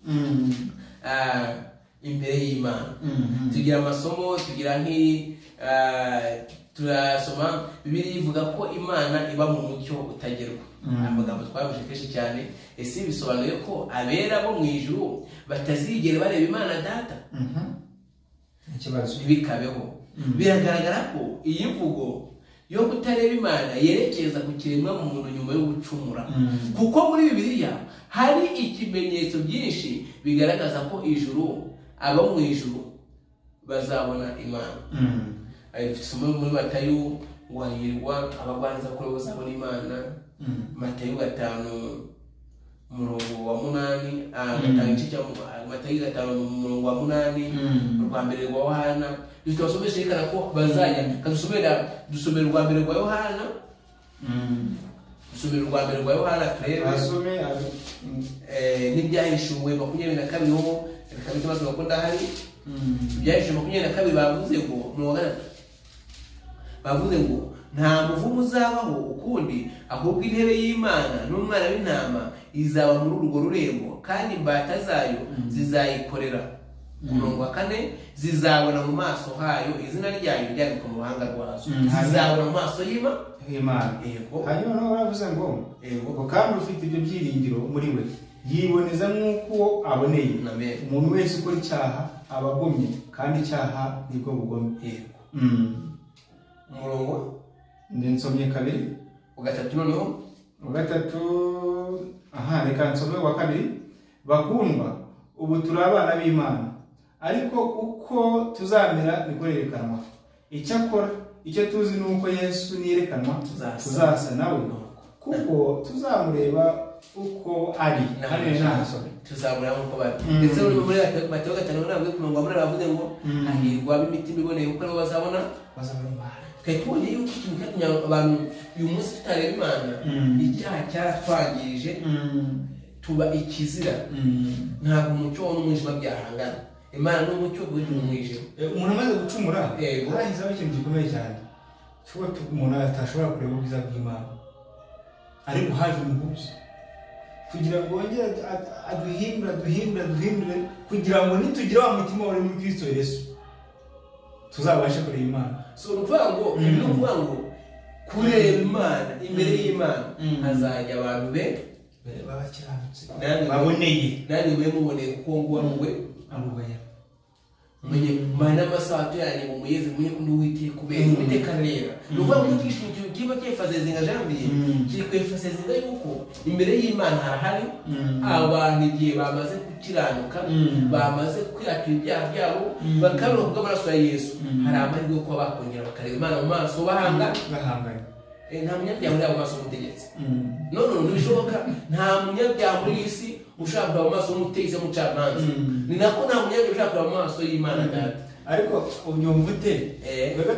imbere y'Imana. Tugira amasomo, tugira turasoma Bibiliya ivuga ko Imana iba mu mucyo utagerwa. Amagambo twabuje kenshi cyane. Ese bisobanuye ko abera bo mu ijuru batazigera bareba Imana Data? Ikibazo bikabeho. Biragaragara ko iyi mvugo yo kutareba Imana yerekeza ku kiremwa mu muntu nyuma yo gucumura, kuko muri Bibiliya hari ikimenyetso byinshi bigaragaza ko ijuru, abo mu ijuru bazabona Imana. Dufite muri Matayo ngo hahirwa abagwaneza ko bazabona Imana. Matayo 5:8, Matayo 5:8, urwa mbere rwa Yohana. Dusomesha yerekana ko bazajya. Dusomera urwa mbere rwa Yohana, turebe n'Ibyahishuwe 22 reka bitubazo ko ndahari byahise 22 bavuze ngo mu wa gatatu bavuze ngo nta muvumo uzabaho ukundi ahubwo intebe y'Imana n'umwana w'intama izaba muri urwo rurembo kandi imbata zayo zizayikorera. Ku murongo wa 4 zizabona mu maso hayo izina ryayo ryandikwa mu ruhanga rwazo. Zizabona mu maso y'Imana. Hanyuma no baravuze ngo kandi ufite ibyo byiringiro muri we yiboneza nk'uko aboneye. Umuntu wese ukora icyaha abagomye kandi icyaha nibwo bugome. Umurongo nsomye kabiri ugatatu noneho ugatatu reka nsome wa kabiri. Bakundwa ubu turi abana b'Imana ariko uko tuzamera niko yerekanwa. Icyakora icyo tuzi nuko Yesu niyerekanwa tuzasa nawe kuko tuzamureba uko ari. Tuzamureba uko bari. Ndetse muri Matayo 5 nabwo kumva muri bavuze ngo ahirwa b'imitima iboneye uko ari bazabona Imana. Kayitubonye yuko ikintu cyatunya abantu uyu munsi tutareba Imana icyaha cyaratwangirije tuba ikizira. Ntabwo umucyo n'umwijima byahangana. Imana n'umucyo bw'umuntu umwijima. Umuntu amaze gucumura hahizaho ikintu gikomeye cyane cyo umuntu atashobora kureba ubwiza bw'Imana ariko haje umuhuza kugira ngo wongere aduhindure kugira ngo nitugira wa mutima wari muri Kristo Yesu tuzabashe kureba Imana. So uvuga ngo kureba Imana imbere y'Imana hazajya abantu babakiranutse baboneye nani we muboneye kuko ngo wamuwe amubaya mwenye mana masato yani mu muyezi mwenye kunduwite kubera imitekanera. Nuvuga ngo ikintu kiba cyefazeze nga jambiye kiri kwefazeze nga yuko imbere y'Imana harahari abantu igihe bamaze gukiranuka bamaze kwiyakira ibyaha byabo bakaruka bw'amaraso ya Yesu. Hari amahirwe ko bakongera bakareba Imana mu maso bahanganye. Nta munyabyaha uri amaso y'umutegetsi. No bishoboka. Nta munyabyaha muri isi ushaka mu maso y'umutegetsi mucamanza. Ni nako nta munyabyaha ushaka mu maso y'Imana data. Ariko ubyumva ute? Twebwe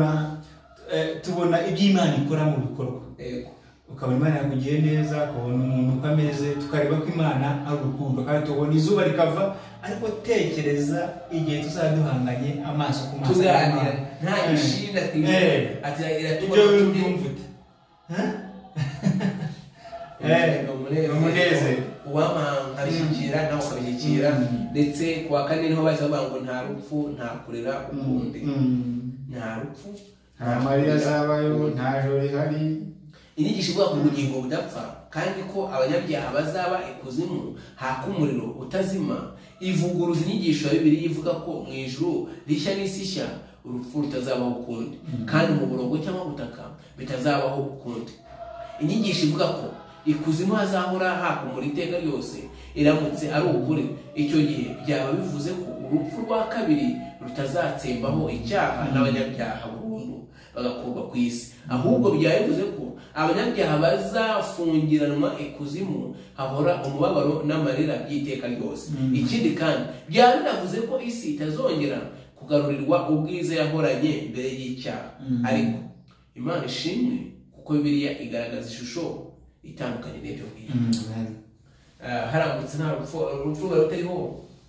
tubona iby'Imana ikora mu bikorwa. Ukabona Imana yakugiye neza, ukabona umuntu ukameze, tukareba ko Imana ari urukundo kandi tubona izuba rikava. Ariko tekereza igihe tuzaduhanganye amaso ku maso tuganira nta gishinda ati iratubona tubyumvute umuneze uwamangabishyikira nawe ukabishyikira. Ndetse kuwa 4 niho bahise bavuga ngo nta rupfu nta kurera ukundi. Nta rupfu nta marira azabayo nta joro rihari. Inyigisho ivuga ku bugingo budapfa kandi ko abanyabyaha bazaba ikuzimu haka umuriro utazima. Ivuguruza inyigisho ya Bibiliya ivuga ko mu ijuru rishya n'isi nshya urupfu rutazabaho ukundi kandi mu burongo cyangwa butaka bitazabaho ukundi. Inyigisho ivuga ko ikuzimu hazahora haka umuriro iteka ryose iramutse ari ukuri. Icyo gihe byaba bivuze ko urupfu rwa kabiri rutazatsembaho icyaha n'abanyabyaha burundu bagakurwa ku isi, ahubwo byaba bivuze ko abanyabyaha bazafungiranwa ikuzimu hahora umubabaro n'amarira by'iteka ryose. Ikindi kandi byaba binavuze ko isi itazongera kugarurirwa ubwiza yahoranye mbere y'icyaha. Ariko Imana ishimwe kuko Bibiliya igaragaza ishusho itandukanye n'ibyo ngibyo. Haramutse nta urupfu rutariho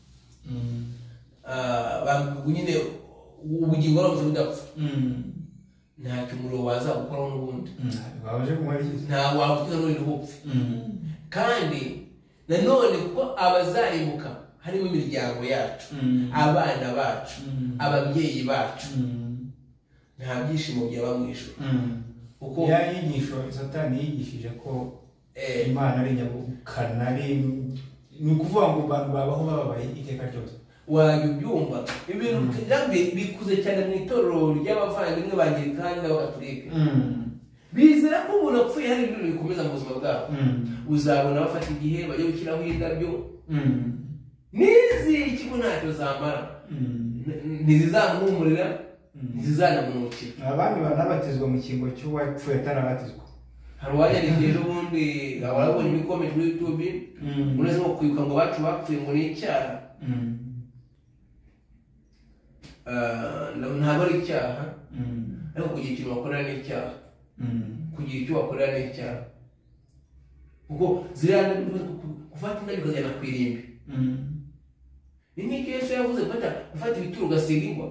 nyine ubugingo buramutse budapfa ntacyo umuriro waza gukora n'ubundi nta wavuga n'uri hupfe. Kandi nanone kuko abazarimuka harimo imiryango yacu, abana bacu, ababyeyi bacu, nta byishimo byaba mu ijuru. Kuko ya yigisho Satani yigishije ko Imana ari nyabukana, ni ukuvuga ngo abantu babaho bababaye iteka ryose. Wabyumva ibintu bikuze cyane mu itorero ry'abavandimwe b'Anglikani n'Abagatolika. Bizera ko umuntu apfuye hari ibintu bikomeza mu buzima bwabo. Uzabona bafata igihe bajya gushyiraho indabyo nizi ikigo ntacyo zamara, ntizizamuhumurira, ntizizanamunukira. Abandi banabatizwa mu kingo cy'uwapfuye atarabatizwa. Hari uwanyandikiye ejo bundi ababonye ibikomeje kuri YouTube uretse nko kwibuka ngo bacu bapfuye ngo ni icyaha. Ntabwo ari icyaha, ariko kugira ikintu wakorera ni icyaha. Kugira icyo wakorera ni icyaha. Ubwo ziriya gufata indabyo ukazijyana ku irimbi, ni nk'icyo Yesu yavuze gufata ibituro ugasiga ingwa.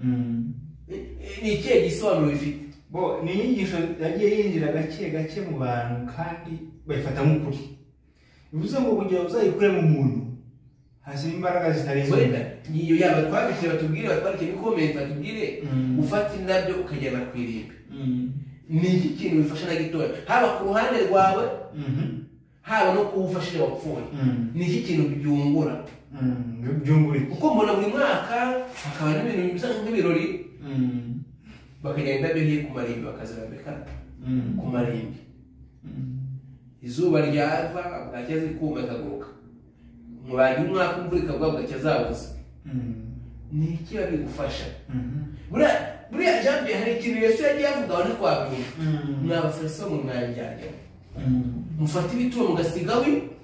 Ni ikihe gisobanuro bifite? Bo ni inyigisho yagiye yinjira gake gake mu bantu kandi bayifata nk'ukuri. Bivuze ngo kugira uzayikure mu muntu hasi imbaraga zitari zo. Wenda niyo yaba twabishije batubwire batwarike comment batubwire ufata indabyo ukajyana kwirimba. Ni iki kintu bifasha na gitoya haba ku ruhande rwawe haba no kuwufashije wapfuye. Ni iki kintu byungura? Byungura uko mbona buri mwaka hakaba n'ibintu bisa nk'ibirori bakajyana indabyo hiye ku marimbi bakazirambika ku marimbi. Izuba ryava bwacya zikuma kaguruka mubanye umwaka imvura ikagwa bwacya zabuze. Ni iki babigufasha? Buriya jambo hari ikintu Yesu yagiye avuga aho ntitwabyumva. Mwabafarisayo mu mwanjyanye mufata ibituro mugasiga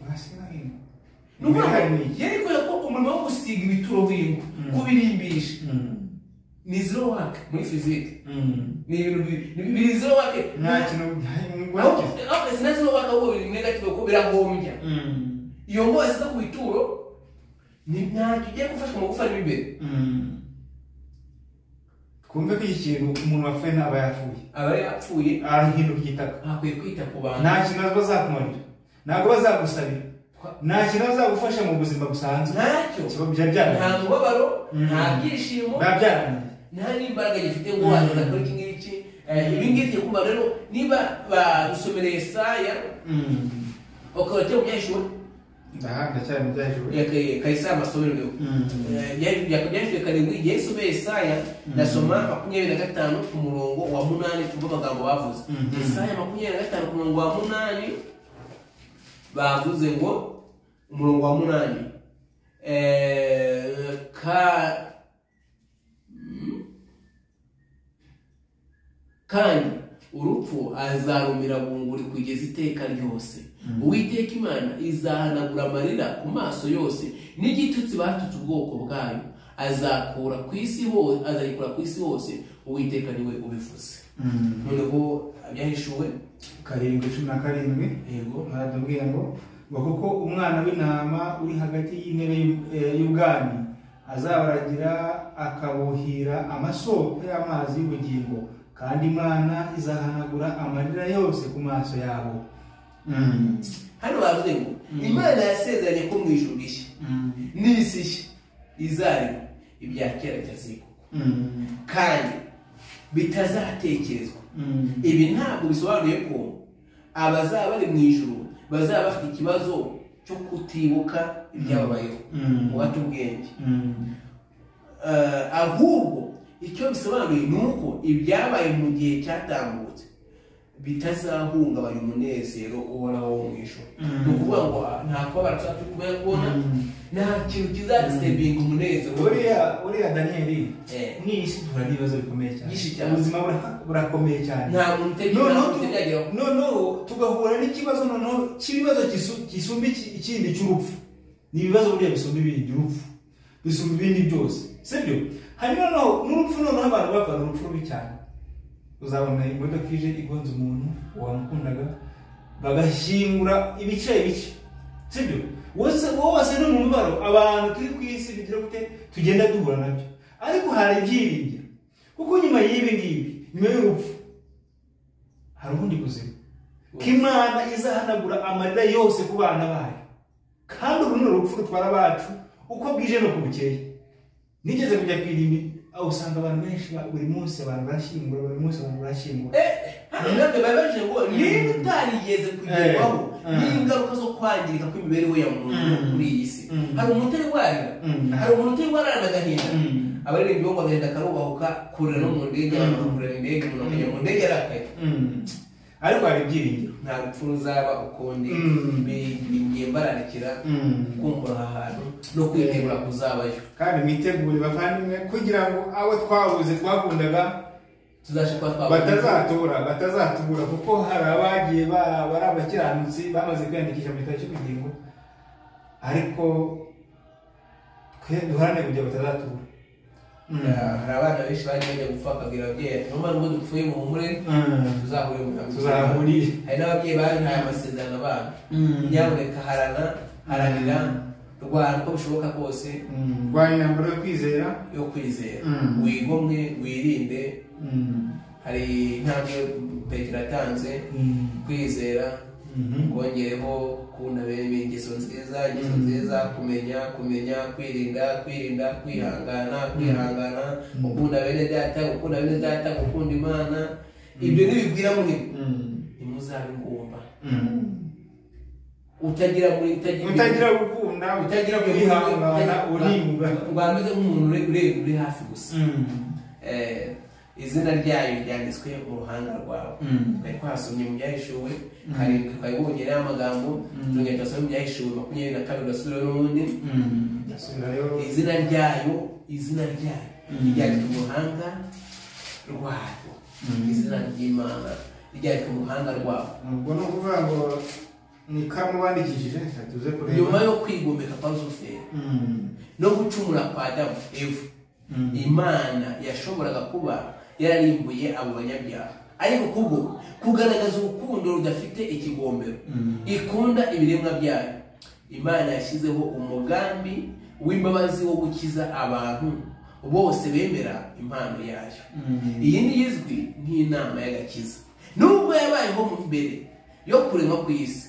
yeriko yako umurimo wo gusiga ibituro w'ingo kubirimbisha ni zero work muri physique. Ni ibintu biri zero work nta kintu sina zero work ahubwo biri negative ko birahombya. Iyo ngo asiza ku bituro ni nta kigiye gufasha mu gufana imbere. Kumve ko ikintu umuntu wapfuye aba yapfuye arahinduka igitaka. Akwiye kwita ku bantu. Nta kintu bazakumarira, ntabwo bazagusabira, nta kintu bazagufasha mu buzima busanzwe. Ntacyo nta mubabaro, nta byishimo, nta n'imbaraga gifite ngo wazana kuri iki ngiki. Ibi ngiki kumva rero niba badusomereye Yesaya bakabajya mu byahishwe ndacyari mu byahishwe Kayisaya amasomero byahishwe karindwi igihe isomeye Yesaya ndasoma 25 ku murongo wa 8 kumva amagambo bavuze. Yesaya 25 ku murongo wa 8 bavuze ngo umurongo wa 8 kandi urupfu azarumira bunguri kugeza iteka ryose. Uwiteka Imana izahanagura amarira ku maso yose n'igitutsi batutse ubwoko bwayo azayikura ku isi hose. Uwiteka niwe ubivuze. Noneho byahishuwe 7:17 yego haradubwiye ngo kuko umwana w'intama uri hagati y'intebe y'ubwami azabaragira akabuhira amasoko y'amazi y'ubugingo kandi Imana izahanagura amarira yose ku maso yabo. Hano bavuze ngo Imana yasezeranye ko mu ijuru rishya n'isi nshya izarema ibya kera byazikuka kandi bitazatekerezwa. Ibi ntabwo bisobanuye ko abazaba bari mu ijuru bazaba bafite ikibazo cyo kutibuka ibyababayeho mu batubwenge. Ahubwo icyo bisobanuye ni uko ibyabaye mu gihe cyatambutse bitazahungabanya umunezero uhoraho wo mu ijuru. Ni ukuvuga ngo nta kubabara tuzatukumenya kubona, nta kintu kizadisitebinga umunezero. Uriya Daniyeli n'isi duhura n'ibibazo bikomeye cyane. Ubuzima burakomeye cyane. Nta muntu utegeraho. Noneho tugahura n'ikibazo cy'ibibazo kisumba ikindi cy'urupfu. Ni ibibazo buriya bisumba ibindi urupfu, bisumba ibindi byose, sibyo? Hanyuma n'urupfu noneho abantu bapfa urupfu rubi cyane. Uzabona imodoka ije igonze umuntu wamukundaga bagashyingura ibice, sibyo? Wose no mu mubaro abantu turi ku isi bigira gute tugenda duhura nabyo. Ariko hari ibyiringiro kuko nyuma y'ibi ngibi, nyuma y'urupfu hari ubundi buzima. Imana izahanagura amarira yose ku bana bayo kandi uruno rupfu rutwara abacu uko bwije no kubukeye. Nigeze kujya kwirimba aho usanga abantu benshi buri munsi abantu barashyingura, buri munsi abantu barashyingura. Nabyo babaje ngo niba utarigeze kugerwaho n'ingaruka zo kwangirika kw'imibereho ya muntu kuri iyi si. Hari umuntu utari warana agahinda. Abaririmbyi bo bagenda karubahuka kurira no mu ndege, kurira indege, umuntu akajya mu ndege arakaye. Ariko hari ibyiringiro, nta rupfu ruzaba ukundi. Ngiye mbararikira kumbura aha hantu no kwitegura kuzabayo. Kandi mwitegure bavandimwe kugira ngo abo twabuze twakundaga tuzashaka batazatubura kuko hari abagiye bari abakiranutsi bamaze kwiyandikisha mu gitabo cy'ubugingo, ariko twe duharane kugira batazatubura. Hari abana benshi bari bajya gupfa bakabwira ababyeyi niyo mpamvu dupfuye mu humure tuzahurire. Hari n'ababyeyi bahaye amasezerano abana, nyamuneka haranira rwana uko bishoboka kose, rwana intambara yo kwizera, wigomwe, wirinde. Hari intambwe Petero atanze, kwizera, kongereho kunabera ingeso nziza, kumenya, kwirinda, kwihangana, gukunda bene data, gukunda Imana. Ibyo nibigwira muri ntimuzabe ngumba, utagira gukunda, utagira kwihangana, urameze nk'umuntu uri hafi gusa. Izina ryayo ryanditswe mu ruhanga rwawe. Twari twasomye mu Byahishuwe 7, twabonye rero amagambo, tugenda dusoma mu Byahishuwe 22 gasubira n'ubundi. Izina ryayo ryanditswe mu ruhanga rwawe. Izina ry'Imana ryanditswe mu ruhanga rwawe. Ubwo no kuvuga ngo ni kamubandikishije tuze kureba nyuma yo kwigomeka kwa Lusiferi no gucumura kwa Adamu Eva, Imana yashoboraga kuba yararimbuye abo banyabyaha, ariko kubwo kugaragaza urukundo rudafite ikigombero, ikunda ibiremwa byayo, Imana yashyizeho umugambi w'imbabazi wo gukiza abantu bose bemera impano yayo. Iyi ni izwi nk'inama y'agakiza, nubwo yabayeho mu mbere yo kurema ku isi.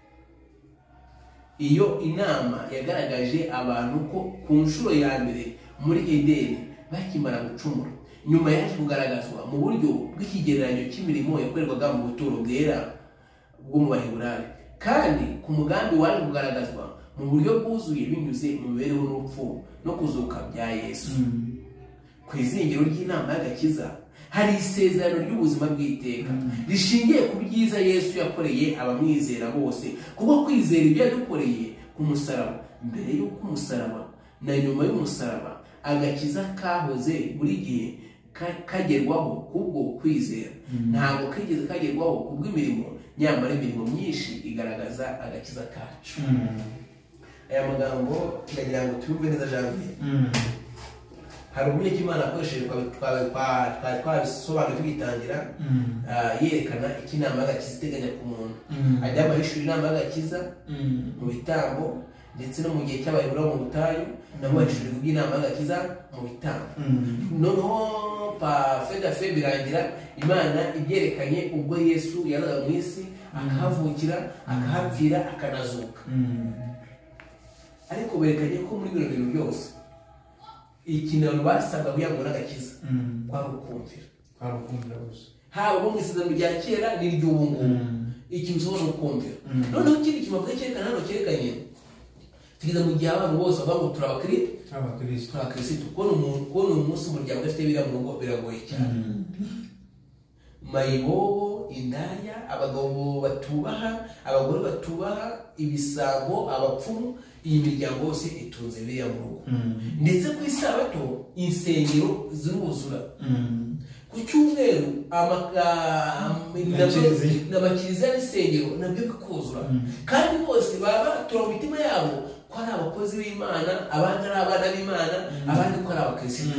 Iyo inama yagaragaje abantu ko ku nshuro ya mbere muri Edeni bakimara gucumura, nyuma yaje kugaragazwa mu buryo bw'ikigereranyo cy'imirimo yakorerwaga mu buturo bwera bwo mu Baheburayo, kandi ku mugambi waje kugaragazwa mu buryo bwuzuye binyuze mu mibereho n'urupfu no kuzuka bya Yesu. Ku izingiro ry'inama y'agakiza hari isezerano ry'ubuzima bw'iteka rishingiye ku byiza Yesu yakoreye abamwizera bose, kubwo kwizera ibyo yadukoreye ku musaraba. Mbere y'uko umusaraba na nyuma y'umusaraba, agakiza kahoze buri gihe kagerwaho kubwo kwizera, ntabwo kigeze kagerwaho kubw'imirimo, nyamara imirimo myinshi igaragaza agakiza kacu. Aya magambo ndagira ngo tuyumve neza Janvier. Hari uburyo Imana akoresheje twabisobanuye tugitangira, yerekana iki inama y'agakiza iteganya ku muntu. Ajya bahishura inama y'agakiza mu bitambo, ndetse no mu gihe cy'abayobora mu butayu nabo bahishurira iby'inama y'agakiza mu bitambo. Noneho fe birangira Imana ibyerekanye ubwo Yesu yazaga mu isi, akahavukira, akahapfira, akanazuka. Ariko berekanye ko muri bino bintu byose ikintu abantu basabwa kugira ngo n'agakiza kwari ukumvira gusa, haba mu isezerano rya kera n'iry'ubu ngubu, ikintu ushobora kumvira. Noneho ikindi kimavuga cyerekana hano cyerekanye tugeze mu gihe abantu bose bavuga ngo turabakirisitu, kubona umunsi umuryango udafite biriya mu rugo biragoye cyane. Mayibobo, indaya, abagabo batubaha, abagore batubaha, ibisambo, abapfumu, iyi miryango yose itunze biriya mu rugo. Ndetse ku isabato insengero ziruzura, ku cyumweru n'abakiriziya n'isengero nabyo bikuzura, kandi bose baba batura mu mitima yabo ko ari abakozi b'Imana, abandi ari abana b'Imana, abandi ko ari abakirisitu.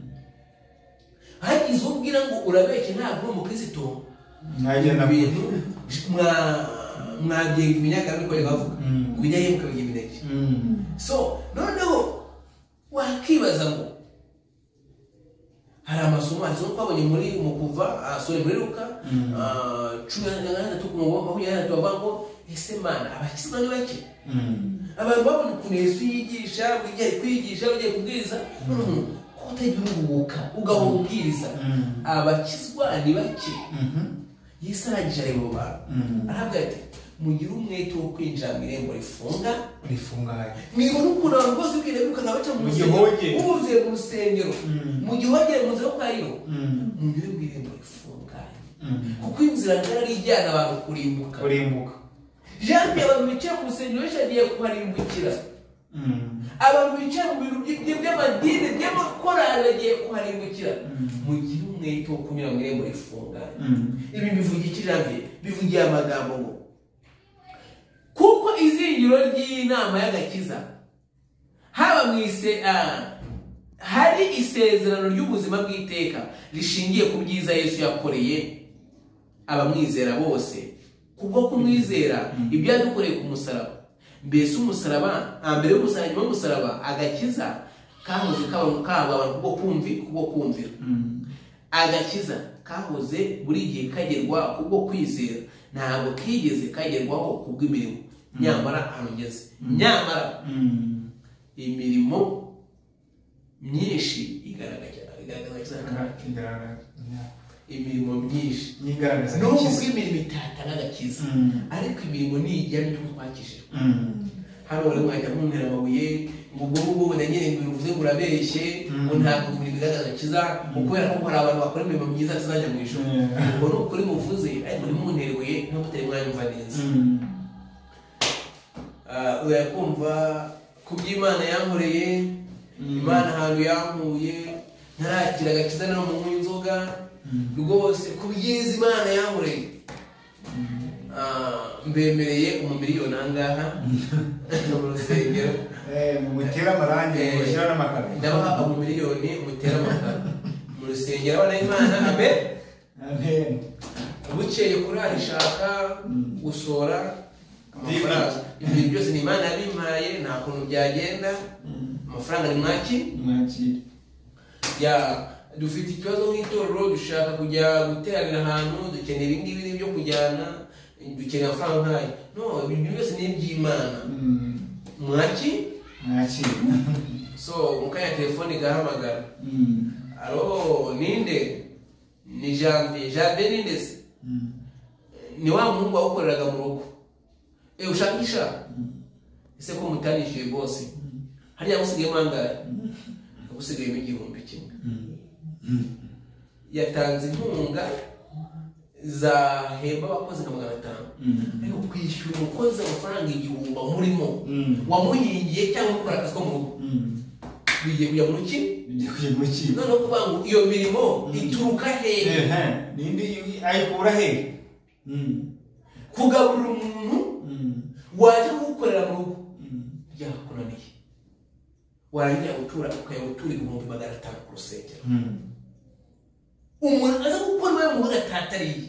Hagize ubwira ngo urabeshye ntabwo uri umukirisitu, ibintu mwagenga iminyaga niko bavuga, ibinyahemuka bigira imineke. So noneho wakibaza ngo hari amasomo twabonye muri muri Luka 10:23 bavuga ngo ese Mana abakizwa ni bake. Abantu babona ukuntu Yesu yigisha, ugiye kwigisha, ugiye kubwiriza, utagira urubuka ugahora ubwiriza, abakizwa ni bake. Yesu aragisha rero aravuga ati mugire umwete wo kwinjira mu irembo rifunganye. Mwibona ukuntu abantu bose biruka baca mu rusengero, uvuye mu rusengero, mu gihe wagiye mu nzira yo kwa Iro, mugire mu irembo rifunganye, kuko inzira ngari ijyana abantu kurimbuka. Jambi abantu bicaye mu rusengero benshi agiye kuharimbukira. Abantu bicaye mu bintu by'amadini by'amakorali agiye kuharimbukira. Mugire umwete wo kunyura mu irembo rifunganye. Ibi bivuga iki Jambi? Bivugiye amagambo ngo kuko izingiro ry'inama y'agakiza haba mwise hari isezerano ry'ubuzima bw'iteka rishingiye ku byiza Yesu yakoreye abamwizera bose, kubwo kumwizera ibyo yadukoreye ku musaraba. mbese umusaraba mbere y'umusaraba nyuma y'umusaraba agakiza kahoze kaba abantu kubwo kumvira agakiza kahoze buri gihe kagerwa kubwo kwizera ntabwo kigeze kagerwaho kubw'imirimo nyamara ahantu ngeze nyamara imirimo myinshi igaragaza imirimo myinshi nubwo imirimo itatana agakiza ariko imirimo ni ijyanye n'uko twakishijwe hano bari mwajya muntera amabuye ubwo na nyine ngo bivuze ngo urabeshye ngo ntabwo imirimo igaragaza agakiza kubera ko hari abantu bakora imirimo myiza tuzajya mu ijuru ubwo ni ukuri muvuze ariko ntimunteruye ntabwo utari mwanyumva neza urakumva ku by'Imana yankoreye Imana ahantu yankuye ntarakira agakiza no mu inzoga rwose ku byiza Imana yankoreye mbemereye umumiliyoni angaha mu rusengero mu mutera amarangi mushyira n'amakaro ndabaha umumiliyoni umutera amakaro mu rusengero abana Imana amen amen bukeye kurarishaka gusora amafaranga ibintu byose ni Imana yabimpaye nta kuntu byagenda amafaranga ni mwaki ya dufite ikibazo nk'itorero dushaka kujya guteranira ahantu dukenera ibingibi byo kujyana dukenera amafaranga nk'ayo no ibintu byose ni iby'Imana mwaki so mukanya telefone igahamagara alo ninde ni Janvier ninde se ni wa muhungu wakoreraga mu rugo ushakisha ese ko mutanishije bose hariya gusigaye mangaye gusigaye igihumbi kimwe yatanze inkunga za hemba abakozi nka 500 ariko kwishyura umukozi amafaranga 1000 murimo wamuhingiye cyangwa gukora akazi ko mu rugo bigiye kujya mu ruki none kuvuga ngo iyo mirimo ituruka hehe nindi ayikura hehe kugaburira umuntu waje gukorera mu rugo byakunaniye warangira gutura ukayagutura 500 ku rusengero umuntu aza gukora mu rugo atatariye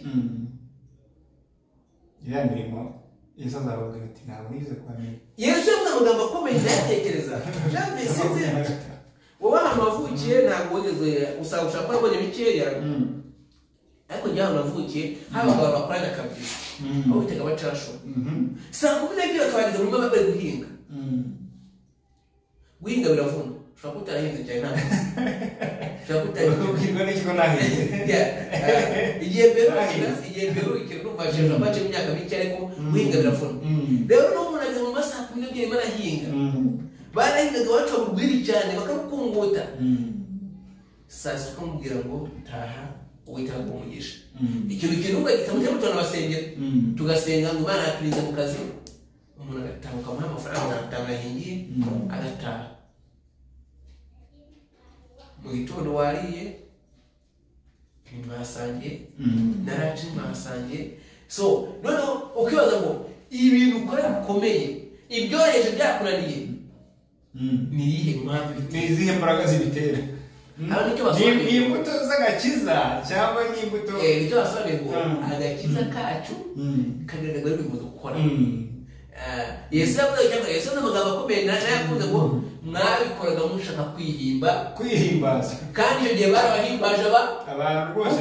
ya mirimo Yesu azababwira ati ntabwo nize kwamenya Yesu yavuze amagambo akomeye yatekereza Janvier sinzi wowe ahantu wavukiye ntabwo wigeze usaba ushaka ko abonye bikeya ariko njye ahantu wavukiye habaga abantu bakorana kabisa aho bitega bacasho saa 12 bakabageza mu mama bari guhinga guhinga biravuna ushaka kutarahinze cyane ntabwo ushaka kutahinga n'ikiko nahinze igihe mbere ikintu n'ubashije bace mu myaka mike ariko guhinga biravuna rero no umuntu ageze mu masaha 12 barahinga barahingaga baca urwiri cyane bakarukunguta sasa tukamubwira ngo taha uwitanga umugisha ikintu kintu gitamo tubona basengera tugasenga ngo Imana yaturinze mu kazi umuntu agatamuka mu amafaranga atabahingiye agataha mu gitondo wariye mwasangiye naraje mwasangiye so noneho ukibaza ngo ibintu ukora bikomeye ibyoroheje byakunaniye ni iyihe mpamvu ni izihe mbaraga zibitera ni imbuto z'agakiza cyangwa ni imbuto nicyo basobanuye ngo agakiza kacu kagaragara ibintu dukora Yesu yavuze amagambo akomeye yavuze ngo mwabikoraga mushaka kwihimbaza kandi icyo gihe barabahimbaje abantu rwose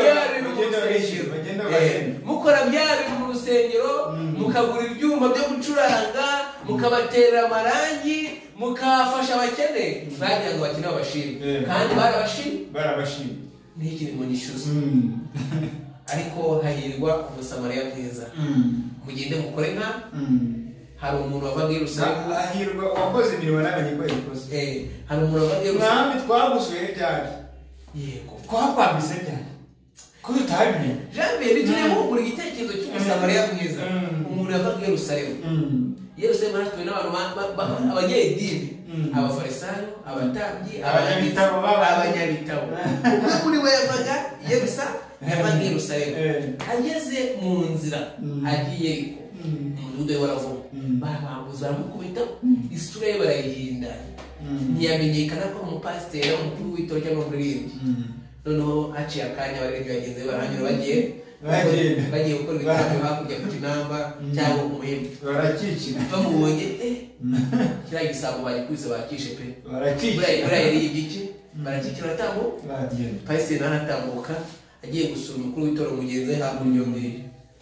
mukora bya bintu mu rusengero mukagura ibyuma byo gucuranga mukabatera amarangi mukafasha abakene bagira ngo bakine babashime kandi barabashime n'ikiri mu nyishyuza ariko hahirwa umusamariya mwiza mugende mukore nka hari umuntu wavaga Yerusalemu hahirwa wakoze imirimo n'abanye ko yikoze hari umuntu wavaga Yerusalemu mwami twagusuye cyane yego twakwambise cyane ko tutabimenye Janvier bitune mu kuri igitekerezo cy'umusamariya mwiza umuntu wavaga Yerusalemu aratuwe n'abantu abanyedini abafarisayo abatambyi abanyabitabo umwe muri we yavaga Yerusalemu ageze mu nzira agiye umudugudu we waravuma barambuza baramukubita isura ye barayihinda ntiyamenyekana ko umupasiteri umukuru w'itorero cyangwa umuririmbyi noneho haciye akanya abaririmbyi bagenzi be barahanyura bagiye bagiye gukora ibitaro hakurya ku Kinamba cyangwa ku Muhima barakikira bamubonye kiriya gisambo bagikubise bakishe pe barakikira buriya yari igiki barakikira aratambuka Pasiteri naratambuka agiye gusura umukuru w'itoro mugenzi we hakurya ngiri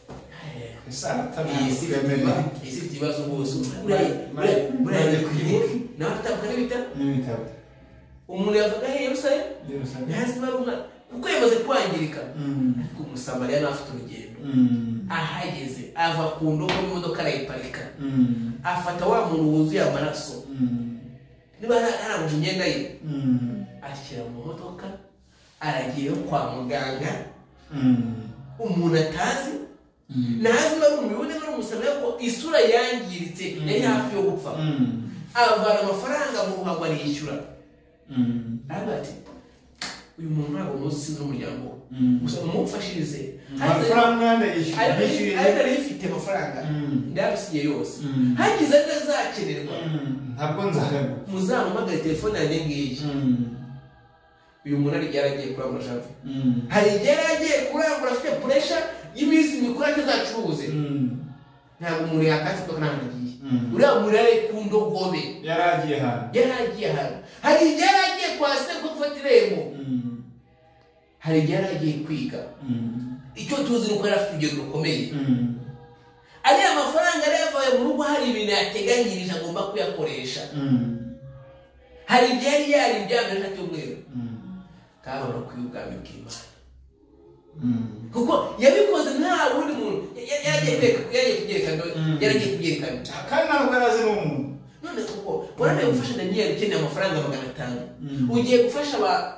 isi ikibazo rwose buriya naratambuka n'ibitabo umuntu yavuga he Yerusalemu ntazi barumwa kuko yamaze kwangirika ariko umusamariya n'afite urugendo ahageze ava ku ndobo y'imodoka arayiparika afata wa muntu wuzuye amaraso niba aranguje imyenda ye ashyira mu modoka aragiye kwa muganga umuntu atazi ntazi bari umuyude bari umusamariya ko isura yangiritse yari hafi yo gupfa avana amafaranga mu ruhago ariyishyura aravuga ati uyu muntu ntabwo muzi sinzi n'umuryango gusa mumufashirize amafaranga ndayishyura ariko arifite amafaranga ndayarusiye yose hagize azakenerwa ntabwo nzahagwa muzamuhamagare telefone yanjye ngiyi uyu muntu ari yaragiye kurangura Janvier hari yaragiye kurangura afite pressure y'iminsi mikuru atazacuruze ntabwo umuntu yakatse ko nanagiye uriya muntu yari ku ndogobe yaragiye hano hari yaragiye kwa se ko gufata irembo hari yaragiye kwiga icyo tuzi nuko yari afite urugendo rukomeye ariya mafaranga yari yavuye mu rugo hari ibintu yateganyirije agomba kuyakoresha hari ibyari yaribyamye cy'umweru kabona kwiyubwami bw'Imana kuko yabikoze nta wundi muntu yaragiye kubyerekana kandi ntabwo arazi n'umuntu none kuko urane gufasha Daniel ukeneye amafaranga 500 ugiye gufasha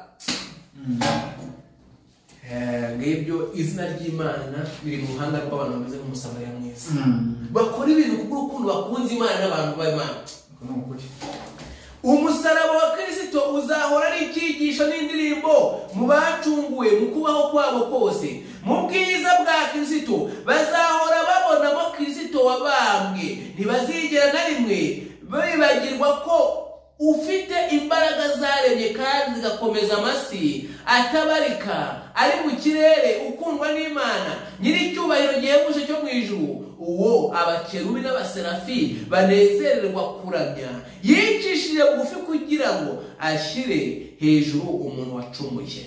ngibyo izina ry'Imana biri mu ruhanga rw'abantu bameze nk'umusamariya mwiza bakora ibintu kubw'urukundo bakunze Imana n'abantu b'Imana umusaraba wa Kristo uzahora ari icyigisho n'indirimbo mu bacunguwe mu kubaho kwabo kose mu bwiza bwa Kristo bazahora babonamo Kristo wabambwe ntibazigera na rimwe bibagirwa ko ufite imbaraga zaremye kandi zigakomeza amasi atabarika ari mu kirere ukundwa n'Imana nyiricyubahiro gihebuje cyo mu ijuru uwo abakerubi n'abaserafi banezererwa kuramya yicishije bugufi kugira ngo ashyire hejuru umuntu wacumuye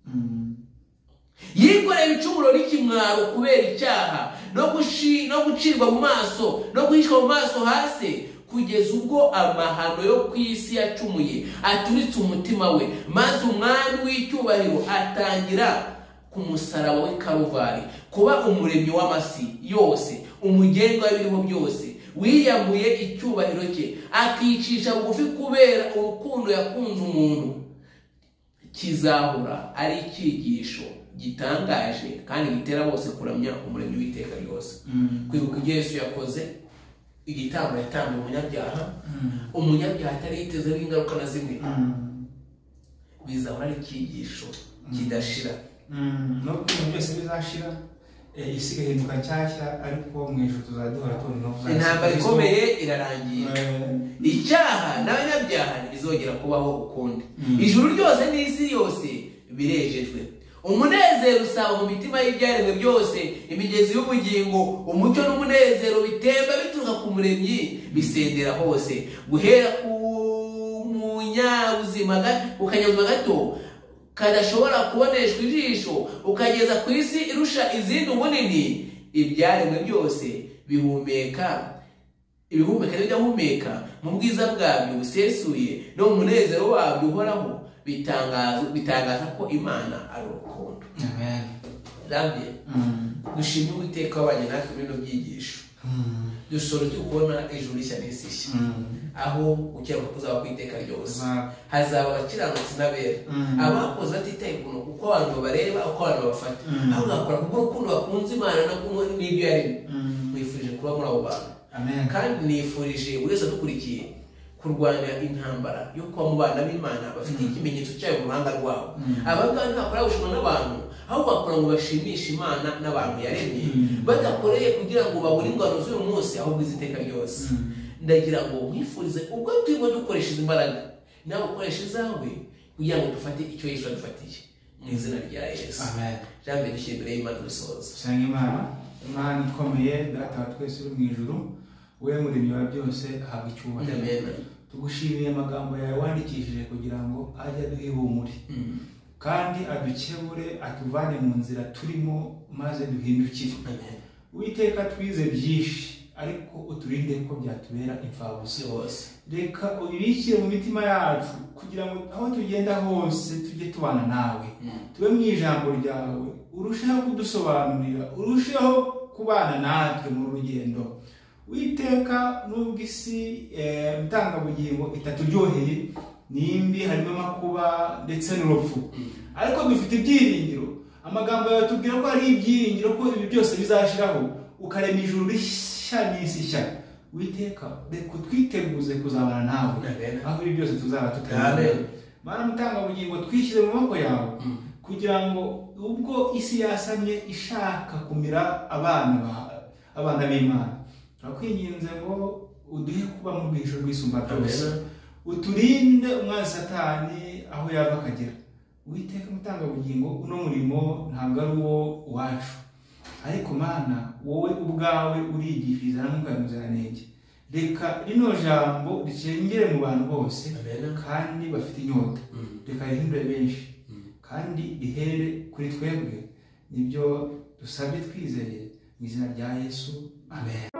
yikoreye ibicumuro n'ikimwaro kubera icyaha no gucirwa mu maso no guhishwa mu maso hasi kugeza ubwo amahano yo ku isi yacumuye aturitse umutima we maze umwami w'icyubahiro atangira ku musaraba w'i Karuvari kuba umuremyi w'amasi yose umugenga w'ibiriho byose wiyambuye icyubahiro cye akicisha bugufi kubera urukundo yakunze umuntu kizahura ari icyigisho gitangaje kandi gitera bose kuramya umuremyi w'iteka ryose kwibuka ibyo Yesu yakoze igitambo yatambiye umunyabyaha atari yitezeho ingaruka na zimwe bizahora ari icyigisho kidashira nubwo ibintu byose bizashira isi igahinduka nshyashya ariko mu ijuru tuzaduhora tubona intambara ikomeye irarangiye icyaha n'abanyabyaha ntibizongera kubaho ukundi ijuru ryose n'isi yose birejejwe umunezero usaba mu mitima y'ibyaremwe byose imigezi y'ubugingo umucyo n'umunezero bitemba bituruka ku muremyi bisendera hose guhera ku munyabuzima gato kadashobora kuboneshwa ijisho ukageza ku isi irusha izindi ubunini ibyaremwe byose bihumeka n'ibidahumeka mu bwiza bwabyo busesuye no mu munezero wabyo uhoraho bitangaza ko Imana ari urukundo. Amen. Ramye dushimye Uwiteka wabanye natwe bino byigisho dusoro cyo kubona ijuru rishya n'isi aho ukira kuzaba kwiteka ryose hazaba abakiranutsi n'abera abakoze batitaye kuno uko abantu bareba uko abantu bafata aho bakora kuko urukundo bakunze Imana no kumwe n'ibyo yaremye mwifurije kuba muri abo bantu. Amen. Kandi nifurije buri wese dukurikiye kurwanya intambara yo kuba mu bana b'Imana bafite ikimenyetso cyayo mu ruhanga rwabo. Abaganga bakora gushimana n'abantu aho bakora ngo bashimishe Imana n'abantu yaremye badakoreye kugira ngo babure ingano z'uyu munsi ahubwo iziteka ryose. Ndagira ngo mwifurize ubwo turimo dukoresha imbaraga nawe ukoresha izawe kugira ngo dufate icyo Yesu adufatiye. mu izina rya Yesu. Amen. Jambe dushimire Imana dusoza. Usanga Imana ikomeye, data wa twese uri mu ijuru, we muremyi wa byose, ahabwa icyubahiro. Amen. Tugushimiye amagambo yawe wandikishije kugira ngo ajye aduha ihumure, kandi adukebure, atuvane mu nzira turimo, maze duhindukire. Amen. Uwiteka twize byinshi, ariko uturinde ko byatubera imfabusa hose. Reka ubibikire mu mitima yacu kugira ngo aho tugenda hose tujye tubana nawe, tube mu ijambo ryawe, urusheho kudusobanurira, urusheho kubana natwe mu rugendo. Uwiteka nubwo isi mutangabugingo itaturyoheye, nimbi harimo amakuba ndetse n'urupfu, ariko dufite ibyiringiro. Amagambo yawe tubwira ko hari ibyiringiro ko ibi byose bizashiraho, ukarema ijuru rishya n'isi nshya. Uwiteka reka twiteguze kuzabana nawe aho ibi byose tuzaba tutari. Mana mutangabugingo, twishyire mu maboko yawe kugira ngo ubwo isi yasamye ishaka kumira abana b'Imana, turakwinginze ngo uduhe kuba mu rwisho rw'isumba byose, uturinde umwanzi Satani aho yava akagera. Uwiteka mutangabugingo, uno murimo ntabwo ari uwo wacu, ariko Mana wowe ubwawe urigishiriza n'Umwuka Muziranenge. Reka rino jambo ricengere mu bantu bose kandi bafite inyota, reka rihindure benshi kandi rihere kuri twebwe. Nibyo dusabye twizeye mu izina rya Yesu. Amen.